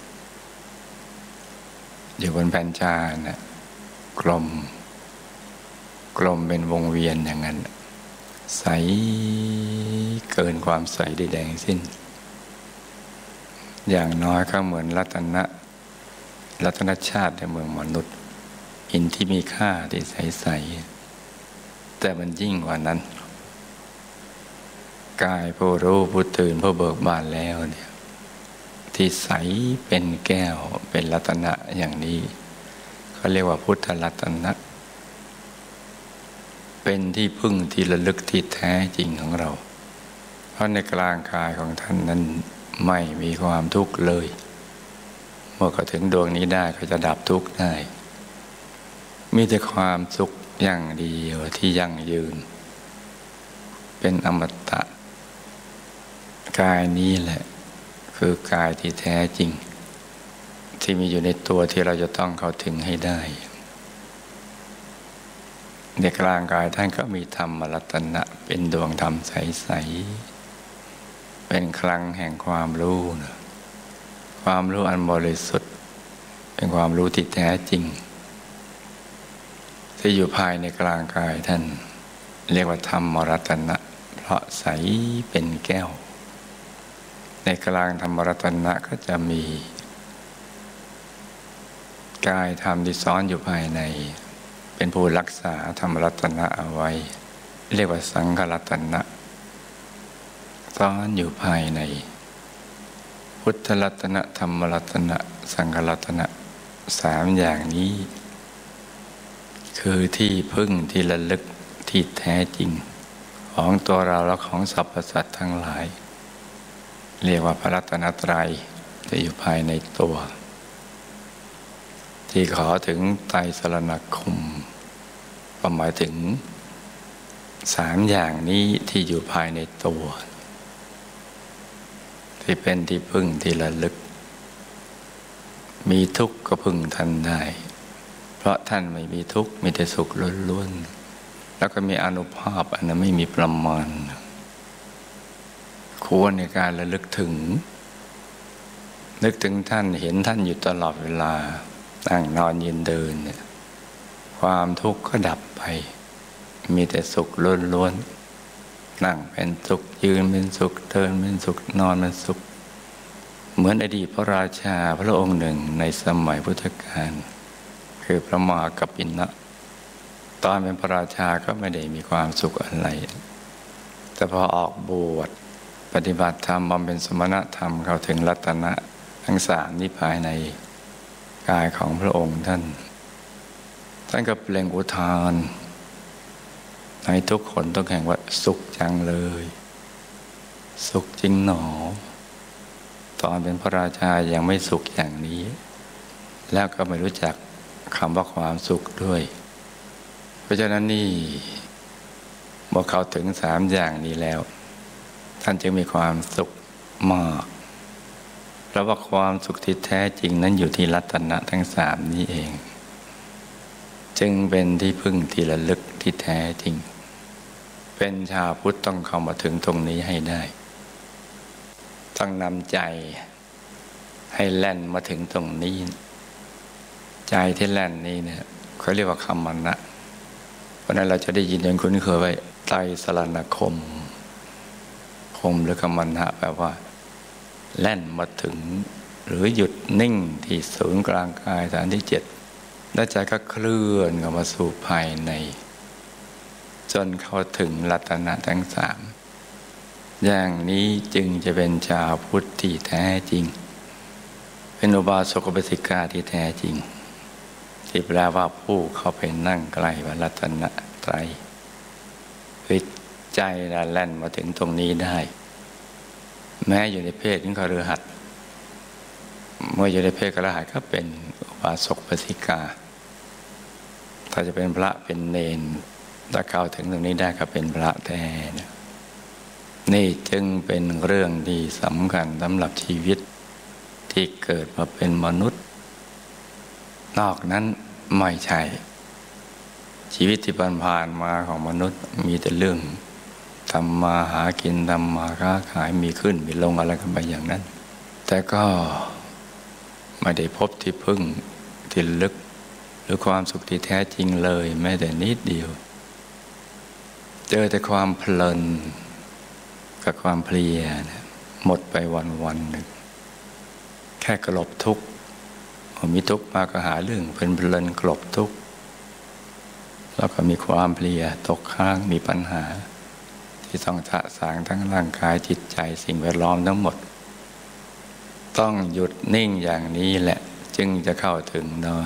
อยู่บนแผ่นจานนะกลมกลมเป็นวงเวียนอย่างนั้นใสเกินความใสใดๆสิ้นอย่างน้อยก็เหมือนรัตนะรัตนชาติในเมืองมนุษย์หินที่มีค่าที่ใสๆแต่มันยิ่งกว่านั้นกายผู้รู้ผู้ตื่นผู้เบิกบานแล้วเนี่ยที่ใสเป็นแก้วเป็นรัตนะอย่างนี้เขาเรียกว่าพุทธรัตนะเป็นที่พึ่งที่ระลึกที่แท้จริงของเราเพราะในกลางกายของท่านนั้นไม่มีความทุกข์เลยเมื่อเขาถึงดวงนี้ได้ก็จะดับทุกข์ได้มีแต่ความสุขอย่างเดียวที่ยั่งยืนเป็นอมตะกายนี้แหละคือกายที่แท้จริงที่มีอยู่ในตัวที่เราจะต้องเข้าถึงให้ได้ในกลางกายท่านก็มีธรรมรัตนะเป็นดวงธรรมใสๆเป็นคลังแห่งความรู้นะความรู้อันบริสุทธิ์เป็นความรู้ที่แท้จริงที่อยู่ภายในกลางกายท่านเรียกว่าธรรมรัตนะเพราะใสเป็นแก้วในกลางธรรมรัตนะก็จะมีกายธรรมที่ซ้อนอยู่ภายในเป็นผู้รักษาธรรมรัตนะเอาไว้เรียกว่าสังฆรัตนะซ้อนอยู่ภายในพุทธรัตนะธรรมรัตนะสังฆรัตนะสามอย่างนี้คือที่พึ่งที่ระลึกที่แท้จริงของตัวเราและของสรรพสัตว์ทั้งหลายเรียกว่าพระรัตนตรัยที่อยู่ภายในตัวที่ขอถึงไตรสรณคมก็หมายถึงสามอย่างนี้ที่อยู่ภายในตัวที่เป็นที่พึ่งที่ระลึกมีทุกข์ก็พึ่งท่านได้เพราะท่านไม่มีทุกข์มีแต่สุขล้วนๆแล้วก็มีอานุภาพอันนั้นไม่มีประมาณควรในการระลึกถึงนึกถึงท่านเห็นท่านอยู่ตลอดเวลานั่งนอนยืนเดินเนี่ยความทุกข์ก็ดับไปมีแต่สุขล้วนๆนั่งเป็นสุขยืนเป็นสุขเดินเป็นสุขนอนเป็นสุขเหมือนอดีตพระราชาพระองค์หนึ่งในสมัยพุทธกาลคือพระมหากัปปินะตอนเป็นพระราชาก็ไม่ได้มีความสุขอะไรแต่พอออกบวชปฏิบัติธรรมบำเพ็ญสมณธรรมเข้าถึงรัตนะทั้งสามนี้ภายในกายของพระองค์ท่านท่านก็เปล่งอุทานให้ทุกคนต้องแข่งว่าสุขจังเลยสุขจริงหนอตอนเป็นพระราชายังไม่สุขอย่างนี้แล้วก็ไม่รู้จักคำว่าความสุขด้วยเพราะฉะนั้นนี่เมื่อเข้าถึงสามอย่างนี้แล้วท่านจึงมีความสุขมากเพราะว่าความสุขที่แท้จริงนั้นอยู่ที่รัตนะทั้งสามนี้เองจึงเป็นที่พึ่งที่ระลึกที่แท้จริงเป็นชาวพุทธต้องเข้ามาถึงตรงนี้ให้ได้ต้องนำใจให้แล่นมาถึงตรงนี้ใจที่แล่นนี้เนี่ยเขาเรียกว่าคัมมนะเพราะนั้นเราจะได้ยินอย่างคุ้นเคยไว้ไตรสรณคมคมหรือคัมมนะแปลว่าแล่นมาถึงหรือหยุดนิ่งที่ศูนย์กลางกายฐานที่เจ็ดแล้วใจก็เคลื่อนเข้ามาสู่ภายในจนเข้าถึงรัตนะทั้งสามอย่างนี้จึงจะเป็นชาวพุทธที่แท้จริงเป็นอุบาสกอุบาสิกาที่แท้จริงที่แปลว่าผู้เข้าไปนั่งใกล้พระรัตนตรัยวิใจละแล่นมาถึงตรงนี้ได้แม้อยู่ในเพศของคฤหัสถ์เมื่ออยู่ในเพศคฤหัสถ์ก็เป็นอุบาสกอุบาสิกาถ้าจะเป็นพระเป็นเณรถ้าเข้าถึงตรงนี้ได้ก็เป็นพระแท้นะนี่จึงเป็นเรื่องที่สำคัญสำหรับชีวิตที่เกิดมาเป็นมนุษย์นอกนั้นไม่ใช่ชีวิตที่ผ่านมาของมนุษย์มีแต่เรื่องทำมาหากินทำมาค้าขายมีขึ้นมีลงอะไรกันไปอย่างนั้นแต่ก็ไม่ได้พบที่พึ่งที่ลึกหรือความสุขที่แท้จริงเลยแม้แต่นิดเดียวเจอแต่ความเพลินกับความเพลียนะหมดไปวันวันหนึ่งแค่กลบทุกข์มีทุกข์มาก็หาเรื่องเพลินเพลินกลบทุกข์แล้วก็มีความเพลียตกค้างมีปัญหาที่ต้องสะสางทั้งร่างกายจิตใจสิ่งแวดล้อมทั้งหมดต้องหยุดนิ่งอย่างนี้แหละจึงจะเข้าถึงได้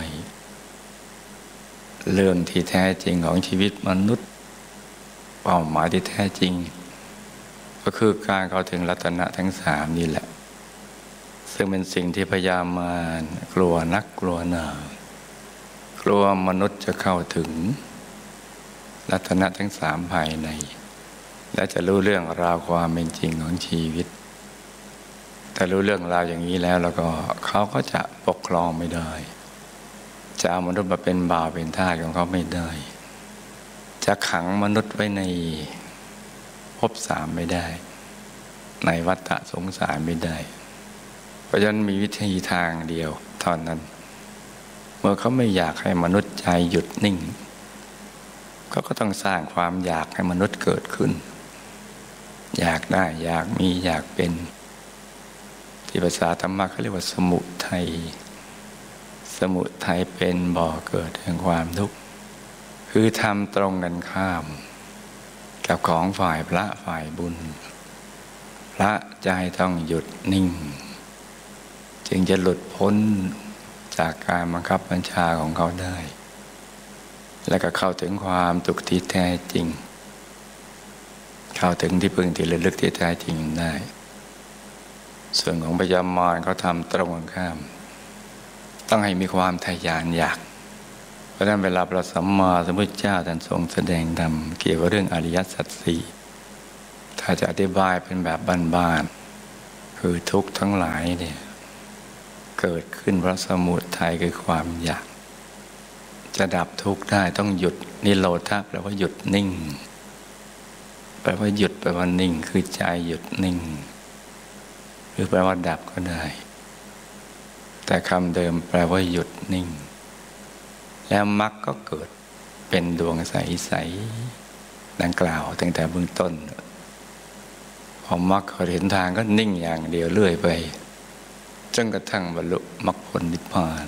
เรื่องที่แท้จริงของชีวิตมนุษย์เป้าหมายที่แท้จริงก็คือการเข้าถึงรัตนะทั้งสามนี่แหละซึ่งเป็นสิ่งที่พยามารกลัวนักกลัวหนากลัวมนุษย์จะเข้าถึงรัตนะทั้งสามภายในและจะรู้เรื่องราวความเป็นจริงของชีวิตถ้ารู้เรื่องราวอย่างนี้แล้วแล้วก็เขาก็จะปกครองไม่ได้จะเอามนุษย์มาเป็นบ่าวเป็นทาสของเขาไม่ได้จะขังมนุษย์ไว้ในภพสามไม่ได้ในวัฏฏะสงสารไม่ได้เพราะฉะนั้นมีวิธีทางเดียวเท่านั้นเมื่อเขาไม่อยากให้มนุษย์ใจหยุดนิ่งเขาก็ต้องสร้างความอยากให้มนุษย์เกิดขึ้นอยากได้อยากมีอยากเป็นที่ภาษาธรรมะเขาเรียกว่าสมุทัยสมุทัยเป็นบ่อเกิดแห่งความทุกข์คือทำตรงกันข้ามกับของฝ่ายพระฝ่ายบุญพระใจต้องหยุดนิ่งจึงจะหลุดพ้นจากการบังคับบัญชาของเขาได้และก็เข้าถึงความสุขที่แท้จริงเข้าถึงที่พึ่งที่ระลึกที่แท้จริงได้ส่วนของพยามารเขาทำตรงกันข้ามต้องให้มีความทะยานอยากเพราะฉะนั้นเวลาพระสัมมาสัมพุทธเจ้าท่านทรงแสดงธรรมเกี่ยวกับเรื่องอริยสัจสี่ถ้าจะอธิบายเป็นแบบบ้านๆคือทุกข์ทั้งหลายเนี่ยเกิดขึ้นเพราะสมุทัยคือความอยากจะดับทุกข์ได้ต้องหยุดนิโรธะแปลว่าหยุดนิ่งแปลว่าหยุดแปลว่านิ่งคือใจหยุดนิ่งหรือแปลว่าดับก็ได้แต่คำเดิมแปลว่าหยุดนิ่งแล้วมรรคก็เกิดเป็นดวงใสๆดังกล่าวตั้งแต่เบื้องต้นพอมรรคเขาเห็นทางก็นิ่งอย่างเดียวเรื่อยไปจนกระทั่งบรรลุมรรคผลนิพพาน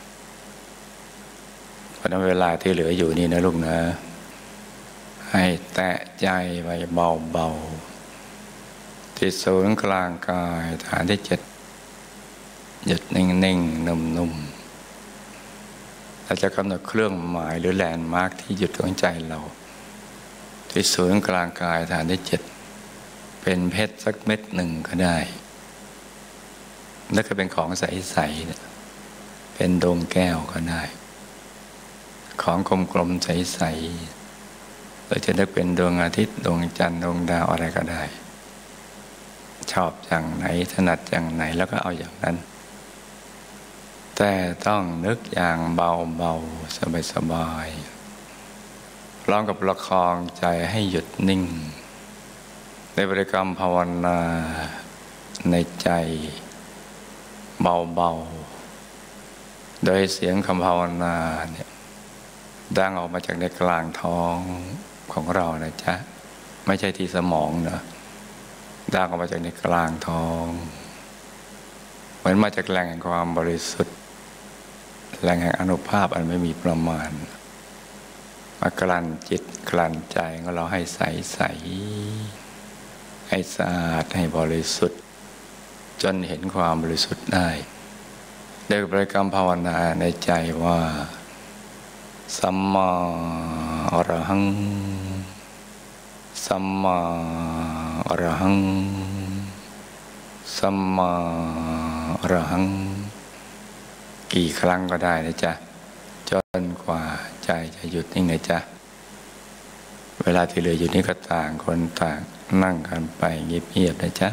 เพราะนั้นเวลาที่เหลืออยู่นี่นะลูกนะให้แตะใจไว้เบาๆที่ศูนย์กลางกายฐานที่เจ็ดหยุดนิ่งๆนุ่มๆเราจะกำหนดเครื่องหมายหรือแลนด์มาร์คที่หยุดของใจเราที่ศูนย์กลางกายฐานที่เจ็ดเป็นเพชรสักเม็ดหนึ่งก็ได้แล้วก็เป็นของใสๆเป็นดวงแก้วก็ได้ของกลมๆใสๆเราจะได้เป็นดวงอาทิตย์ดวงจันทร์ดวงดาวอะไรก็ได้ชอบอย่างไหนถนัดอย่างไหนแล้วก็เอาอย่างนั้นแต่ต้องนึกอย่างเบาๆสบายๆพร้อมกับประคองใจให้หยุดนิ่งในบริกรรมภาวนาในใจเบาๆโดยเสียงคำภาวนาเนี่ยดังออกมาจากในกลางท้องของเรานะจ๊ะไม่ใช่ที่สมองนะดังออกมาจากในกลางท้องเหมือนมาจากแหล่งแห่งความบริสุทธิ์แหล่งแห่งอานุภาพอันไม่มีประมาณมากลั่นจิตกลั่นใจของเราให้ใสใสให้สะอาดให้บริสุทธิ์จนเห็นความบริสุทธิ์ได้โดยบริกรรมภาวนาในใจว่าสัมมาอรหังสัมมาอรหังสัมมาอรหังกี่ครั้งก็ได้นะจ๊ะจนกว่าใจจะหยุดนิ่งนะจ๊ะเวลาที่เหลืออยู่นี้ก็ต่างคนต่างนั่งกันไปเงียบๆนะจ๊ะ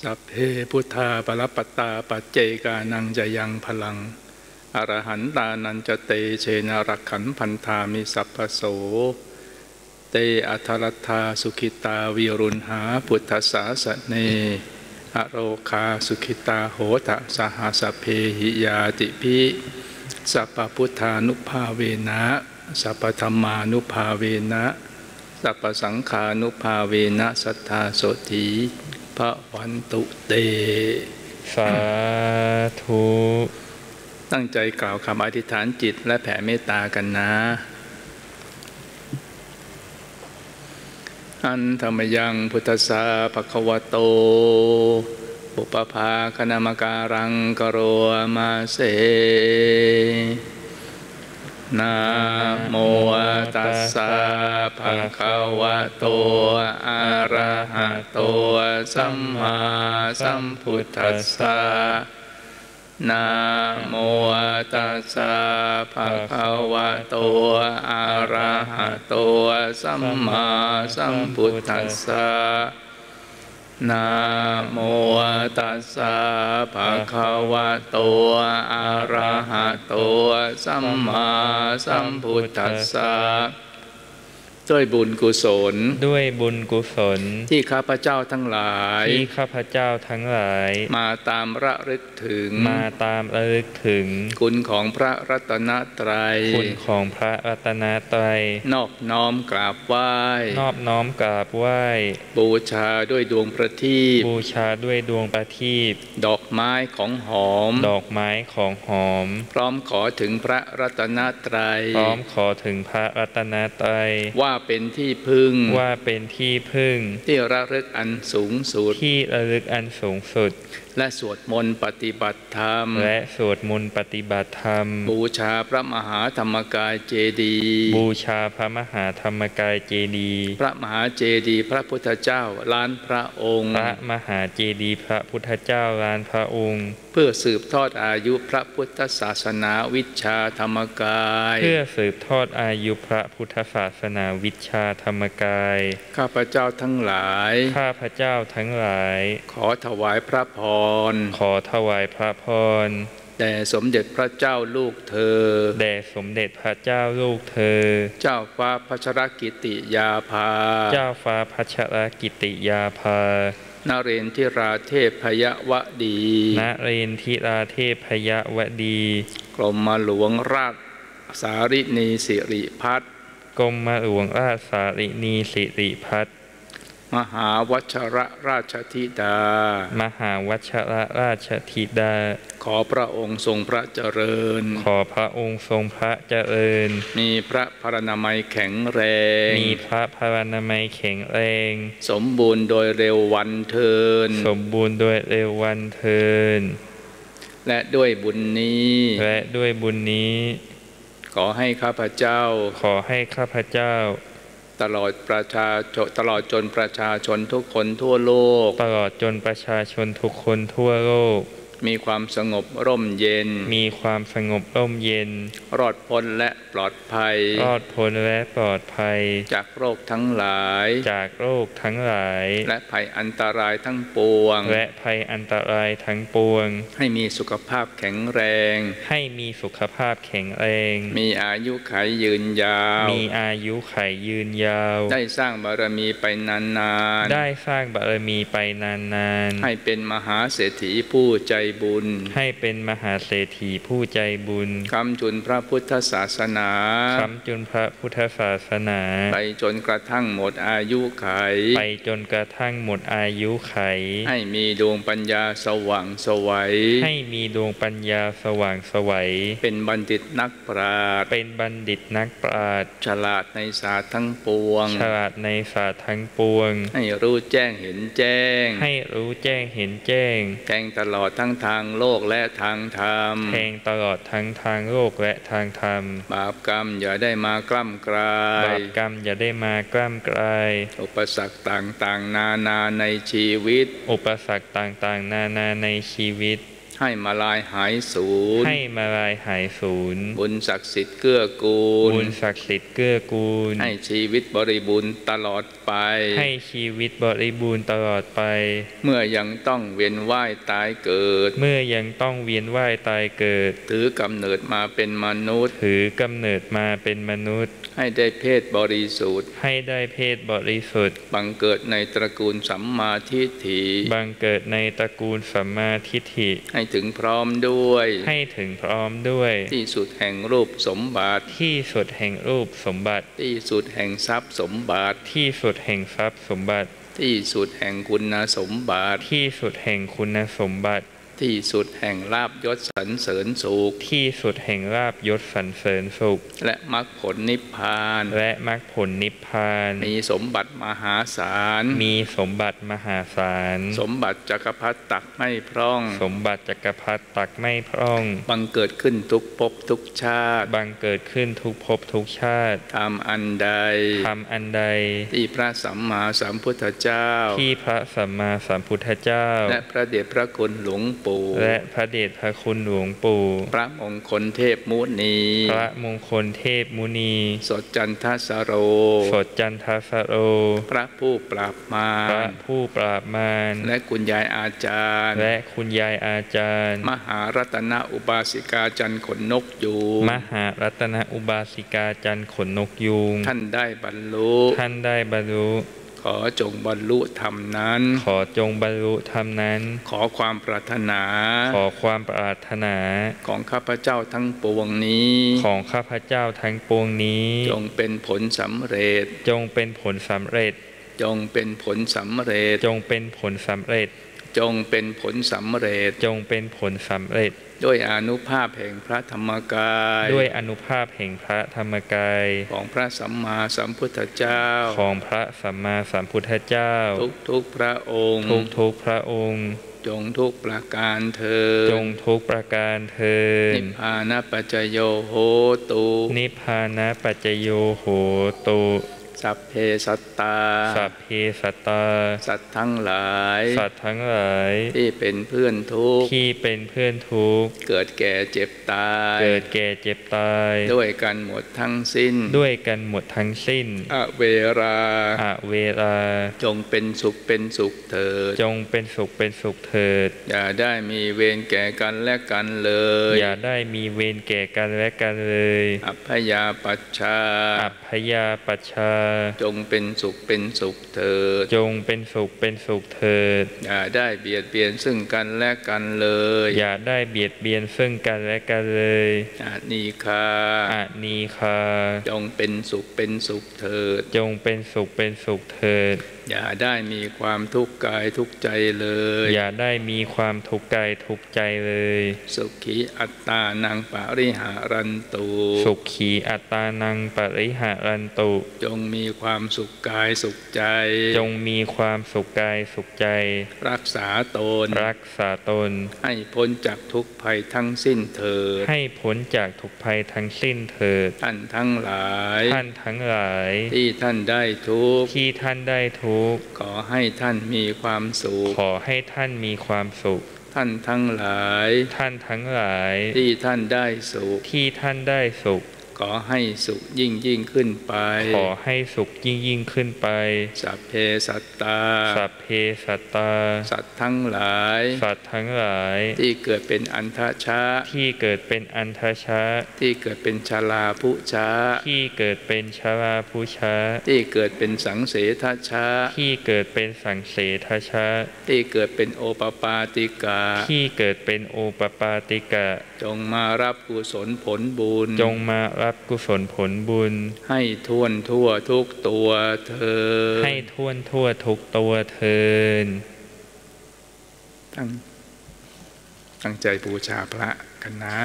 สัพเพพุทธาปรปัตตาปัจเจกานังจะยังพลังอรหันตานันจะเตเชนะรักขันพันธามิสัพพโสเตอัทรัตถาสุขิตาวิรุณหาพุทธสาสเนอโรคาสุขิตาโหตะสหสเพหิยาติภิสัพพพุทธานุภาเวนะสัพพธรรมานุภาเวนะสัพพสังฆานุภาเวนะสัทธาโสติพระวันตุเตสาธุตั้งใจกล่าวคำอธิษฐานจิตและแผ่เมตตากันนะอันธรรมยังพุทธัสสะภะคะวะโตปุปภาคณามการังกโรมาเสนะโมตัสสะภะคะวะโตอะระหะโตสัมมาสัมพุทธัสสะนะโมตัสสะภะคะวะโตอะระหะโตสัมมาสัมพุทธัสสะนะโมตัสสะภะคะวะโตอะระหะโตสัมมาสัมพุทธัสสะด้วยบุญกุศลด้วยบุญกุศลที่ข้าพเจ้าทั้งหลายที่ข้าพเจ้าทั้งหลายมาตามระลึกถึงมาตามระลึกถึงคุณของพระรัตนตรัยคุณของพระรัตนตรัยนอบน้อมกราบไหว้นอบน้อมกราบไหว้บูชาด้วยดวงประทีปบูชาด้วยดวงประทีปดอกไม้ของหอมดอกไม้ของหอมพร้อมขอถึงพระรัตนตรัยพร้อมขอถึงพระรัตนตรัยว่าเป็นที่พึ่งว่าเป็นที่พึ่งที่ระลึกอันสูงสุดที่ระลึกอันสูงสุดและสวดมนต์ปฏิบัติธรรมและสวดมนต์ปฏิบัติธรรมบูชาพระมหาธรรมกายเจดีย์บูชาพระมหาธรรมกายเจดีย์พระมหาเจดีย์พระพุทธเจ้าล้านพระองค์พระมหาเจดีย์พระพุทธเจ้าล้านพระองค์เพื่อสืบทอดอายุพระพุทธศาสนาวิชาธรรมกายเพื่อสืบทอดอายุพระพุทธศาสนาวิชาธรรมกายข้าพเจ้าทั้งหลายข้าพเจ้าทั้งหลายขอถวายพระพรขอถวายพระพรแด่สมเด็จพระเจ้าลูกเธอแด่สมเด็จพระเจ้าลูกเธอเจ้าฟ้าพัชรกิติยาภาเจ้าฟ้าพัชรกิติยาภานเรนทิราเทพพยวดีนเรนทิราเทพพยวดีกรมหลวงราชสารินีสิริพัฒน์กรมหลวงราชสารินีสิริพัฒน์มหาวัชรราชธิดามหาวัชรราชธิดาขอพระองค์ทรงพระเจริญขอพระองค์ทรงพระเจริญมีพระพรรณนามัยแข็งแรงมีพระพรรณนามัยแข็งแรงสมบูรณ์โดยเร็ววันเทินสมบูรณ์โดยเร็ววันเทินและด้วยบุญนี้และด้วยบุญนี้ขอให้ข้าพเจ้าขอให้ข้าพเจ้าตลอดประชาชนตลอดจนประชาชนทุกคนทั่วโลกตลอดจนประชาชนทุกคนทั่วโลกมีความสงบร่มเย็นมีความสงบร่มเย็นรอดพ้นและปลอดภัยรอดพ้นและปลอดภัยจากโรคทั้งหลายจากโรคทั้งหลายและภัยอันตรายทั้งปวงและภัยอันตรายทั้งปวงให้มีสุขภาพแข็งแรงให้มีสุขภาพแข็งแรงมีอายุขัยยืนยาวมีอายุขัยยืนยาวได้สร้างบารมีไปนานๆได้สร้างบารมีไปนานๆให้เป็นมหาเศรษฐีผู้ใจบุญให้เป็นมหาเศรษฐีผู้ใจบุญคำจุนพระพุทธศาสนาคำจุนพระพุทธศาสนาไปจนกระทั่งหมดอายุไขไปจนกระทั่งหมดอายุไขให้มีดวงปัญญาสว่างไสวให้มีดวงปัญญาสว่างไสวเป็นบัณฑิตนักปราชญ์เป็นบัณฑิตนักปราชญ์ฉลาดในศาสตร์ทั้งปวงฉลาดในศาสตร์ทั้งปวงให้รู้แจ้งเห็นแจ้งให้รู้แจ้งเห็นแจ้งแทงตลอดทั้งทางโลกและทางธรรมแทงตลอดทั้งทางโลกและทางธรรมบาปกรรมอย่าได้มากล้ำกลายบาปกรรมอย่าได้มากล้ำกลายอุปสรรคต่างๆนานาในชีวิตอุปสรรคต่างๆนานาในชีวิตให้มาลายหายสูญให้มาลายหายสูญบุญศักดิ์สิทธิ์เกื้อกูลบุญศักดิ์สิทธิ์เกื้อกูลให้ชีวิตบริบูรณ์ตลอดไปให้ชีวิตบริบูรณ์ตลอดไปเมื่อยังต้องเวียนว่ายตายเกิดเมื่อยังต้องเวียนว่ายตายเกิดถือกำเนิดมาเป็นมนุษย์ถือกำเนิดมาเป็นมนุษย์ให้ได้เพศบริสุทธิ์ให้ได้เพศบริสุทธิ์บังเกิดในตระกูลสัมมาทิฏฐิบังเกิดในตระกูลสัมมาทิฏฐิให้ถึงพร้อมด้วยให้ถึงพร้อมด้วยที่สุดแห่งรูปสมบัติที่สุดแห่งรูปสมบัติที่สุดแห่งทรัพย์สมบัติที่สุดแห่งทรัพย์สมบัติที่สุดแห่งคุณสมบัติที่สุดแห่งคุณสมบัติที่สุดแห่งลาภยศสรรเสริญสุขที่สุดแห่งลาภยศสรรเสริญสุขและมรรคผลนิพพานและมรรคผลนิพพานมีสมบัติมหาศาลมีสมบัติมหาศาลสมบัติจักรพรรดิตักไม่พร่องสมบัติจักรพรรดิตักไม่พร่องบังเกิดขึ้นทุกภพทุกชาติบังเกิดขึ้นทุกภพทุกชาติทำอันใดทำอันใดที่พระสัมมาสัมพุทธเจ้าที่พระสัมมาสัมพุทธเจ้าและพระเดชพระคุณหลวงปู่และพระเดชพระคุณหลวงปู่พระมงคลเทพมุนีพระมงคลเทพมุนีสดจันทสโรสดจันทสโรพระผู้ปราบมารพระผู้ปราบมารและคุณยายอาจารย์และคุณยายอาจารย์มหารัตนอุบาสิกาจันขนนกยูงมหารัตนอุบาสิกาจันขนนกยูงท่านได้บรรลุท่านได้บรรลุขอจงบรรลุธรรมนั้นขอจงบรรลุธรรมนั้นขอความปรารถนาขอความปรารถนาของข้าพเจ้าทั้งปวงนี้ของข้าพเจ้าทั้งปวงนี้จงเป็นผลสำเร็จจงเป็นผลสำเร็จจงเป็นผลสำเร็จจงเป็นผลสำเร็จจงเป็นผลสำเร็จจงเป็นผลสำเร็จด้วยอานุภาพแห่งพระธรรมกายด้วยอานุภาพแห่งพระธรรมกายของพระสัมมาสัมพุทธเจ้าของพระสัมมาสัมพุทธเจ้าทุกทุกพระองค์ทุกทุกพระองค์จงทุกประการเถิดจงทุกประการเถิดนิพพานะปัจจโยโหตุนิพพานะปัจจโยโหตุสัพเพสัตตาสัพเพสัตตาสัตว์ทั้งหลายสัตว์ทั้งหลายที่เป็นเพื่อนทุกข์ที่เป็นเพื่อนทุกข์เกิดแก่เจ็บตายเกิดแก่เจ็บตายด้วยกันหมดทั้งสิ้นด้วยกันหมดทั้งสิ้นอเวราอเวราจงเป็นสุขเป็นสุขเถิดจงเป็นสุขเป็นสุขเถิดอย่าได้มีเวรแก่กันและกันเลยอย่าได้มีเวรแก่กันและกันเลยอัพยาปัชชาอัพยาปัชชาจงเป็นสุขเป็นสุขเถิดจงเป็นสุขเป็นสุขเถิดอย่าได้เบียดเบียนซึ่งกันและกันเลยอย่าได้เบียดเบียนซึ่งกันและกันเลยอานีคาอานีคาจงเป็นสุขเป็นสุขเถิดจงเป็นสุขเป็นสุขเถิดอย่าได้มีความทุกข์กายทุกข์ใจเลยอย่าได้มีความทุกข์กายทุกข์ใจเลยสุขีอัตตานังปริหารันตุสุขีอัตตานังปริหารันตุจงมีความสุขกายสุขใจจงมีความสุขกายสุขใจรักษาตนรักษาตนให้พ้นจากทุกภัยทั้งสิ้นเถิดให้พ้นจากทุกภัยทั้งสิ้นเถิดท่านทั้งหลายท่านทั้งหลายที่ท่านได้ทุกข์ที่ท่านได้ทุกข์ขอให้ท่านมีความสุขขอให้ท่านมีความสุขท่านทั้งหลายท่านทั้งหลายที่ท่านได้สุขที่ท่านได้สุขขอให้สุขยิ่งยิ่งขึ้นไปขอให้สุขยิ่งยิ่งขึ้นไปสัพเพสัตตาสัพเพสัตตาสัตว์ทั้งหลายสัตว์ทั้งหลายที่เกิดเป็นอันทชะที่เกิดเป็นอันทชะที่เกิดเป็นชราภุชะที่เกิดเป็นชราภุชะที่เกิดเป็นสังเสทชะที่เกิดเป็นสังเสทชะที่เกิดเป็นโอปปาติกาที่เกิดเป็นโอปปาติกะจงมารับกุศลผลบุญจงมารับกุศลผลบุญให้ท่วนทั่วทุกตัวเถิดให้ท่วนทั่วทุกตัวเถิดตั้งตั้งใจบูชาพระกันนะ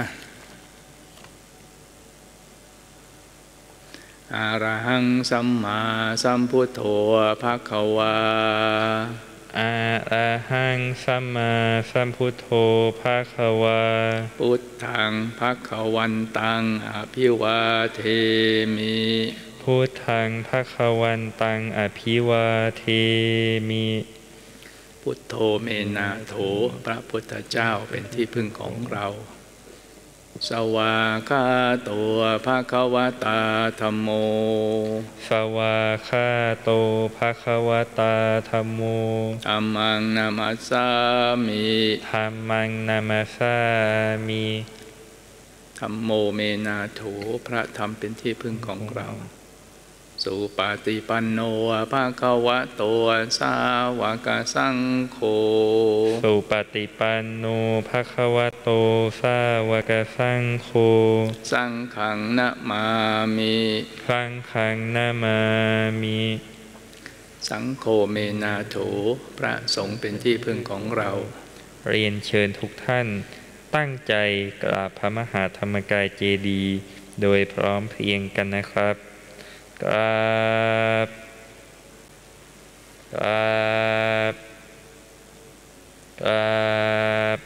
อะระหังสัมมาสัมพุทโธภควาอะระหังสัมมาสัมพุทโธภควาพุทธังภควันตังอภิวาเทมิพุทธังภควันตังอภิวาเทมิพุทโธเมนาโถพระพุทธเจ้าเป็นที่พึ่งของเราสวากขาโตภะคะวะตาธัมโมสวากขาโตภะคะวะตาธัมโมธัมมังนามัสสามิธัมมังนามัสสามิธัมโมเมนาโถพระธรรมเป็นที่พึ่งของเราสุปฏิปันโนภะคะวะโตสาวกสังโฆสุปฏิปันโนภะคะวะโตสาวกสังโฆสังฆังนะมามิสังฆังนะมามิสังโฆเมนาโถพระสงฆ์เป็นที่พึ่งของเราเรียนเชิญทุกท่านตั้งใจกราบพระมหาธรรมกายเจดีย์โดยพร้อมเพรียงกันนะครับกราบกราบกราบ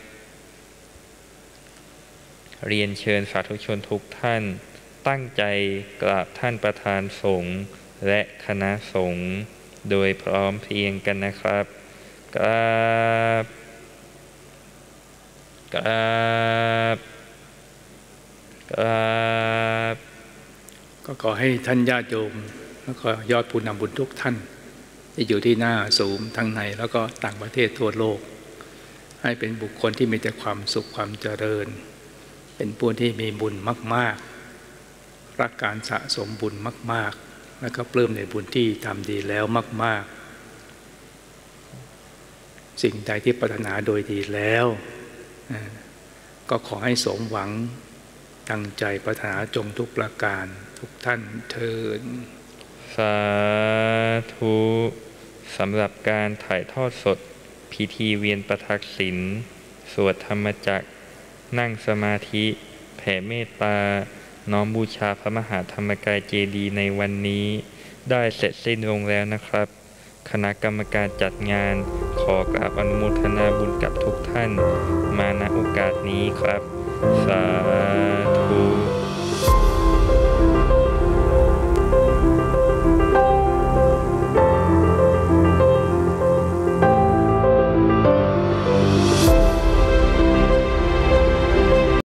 เรียนเชิญสาธุชนทุกท่านตั้งใจกราบท่านประธานสงฆ์และคณะสงฆ์โดยพร้อมเพรียงกันนะครับกราบกราบกราบก็ขอให้ท่านญาติโยมแล้วก็ยอดผู้นำบุญทุกท่านที่อยู่ที่หน้าศูนย์ทั้งในแล้วก็ต่างประเทศทั่วโลกให้เป็นบุคคลที่มีแต่ความสุขความเจริญเป็นผู้ที่มีบุญมากๆรักการสะสมบุญมากๆแล้วก็ปลื้มในบุญที่ทำดีแล้วมากๆสิ่งใดที่ปรารถนาโดยดีแล้วก็ขอให้สมหวังตั้งใจปรารถนาจงทุกประการทุกท่านเทินสาธุสำหรับการถ่ายทอดสดพิธีเวียนประทักษิณสวดธรรมจักรนั่งสมาธิแผ่เมตตาน้อมบูชาพระมหาธรรมกายเจดีย์ในวันนี้ได้เสร็จสิ้นลงแล้วนะครับคณะกรรมการจัดงานขอกราบอนุโมทนาบุญกับทุกท่านมาณโอกาสนี้ครับสา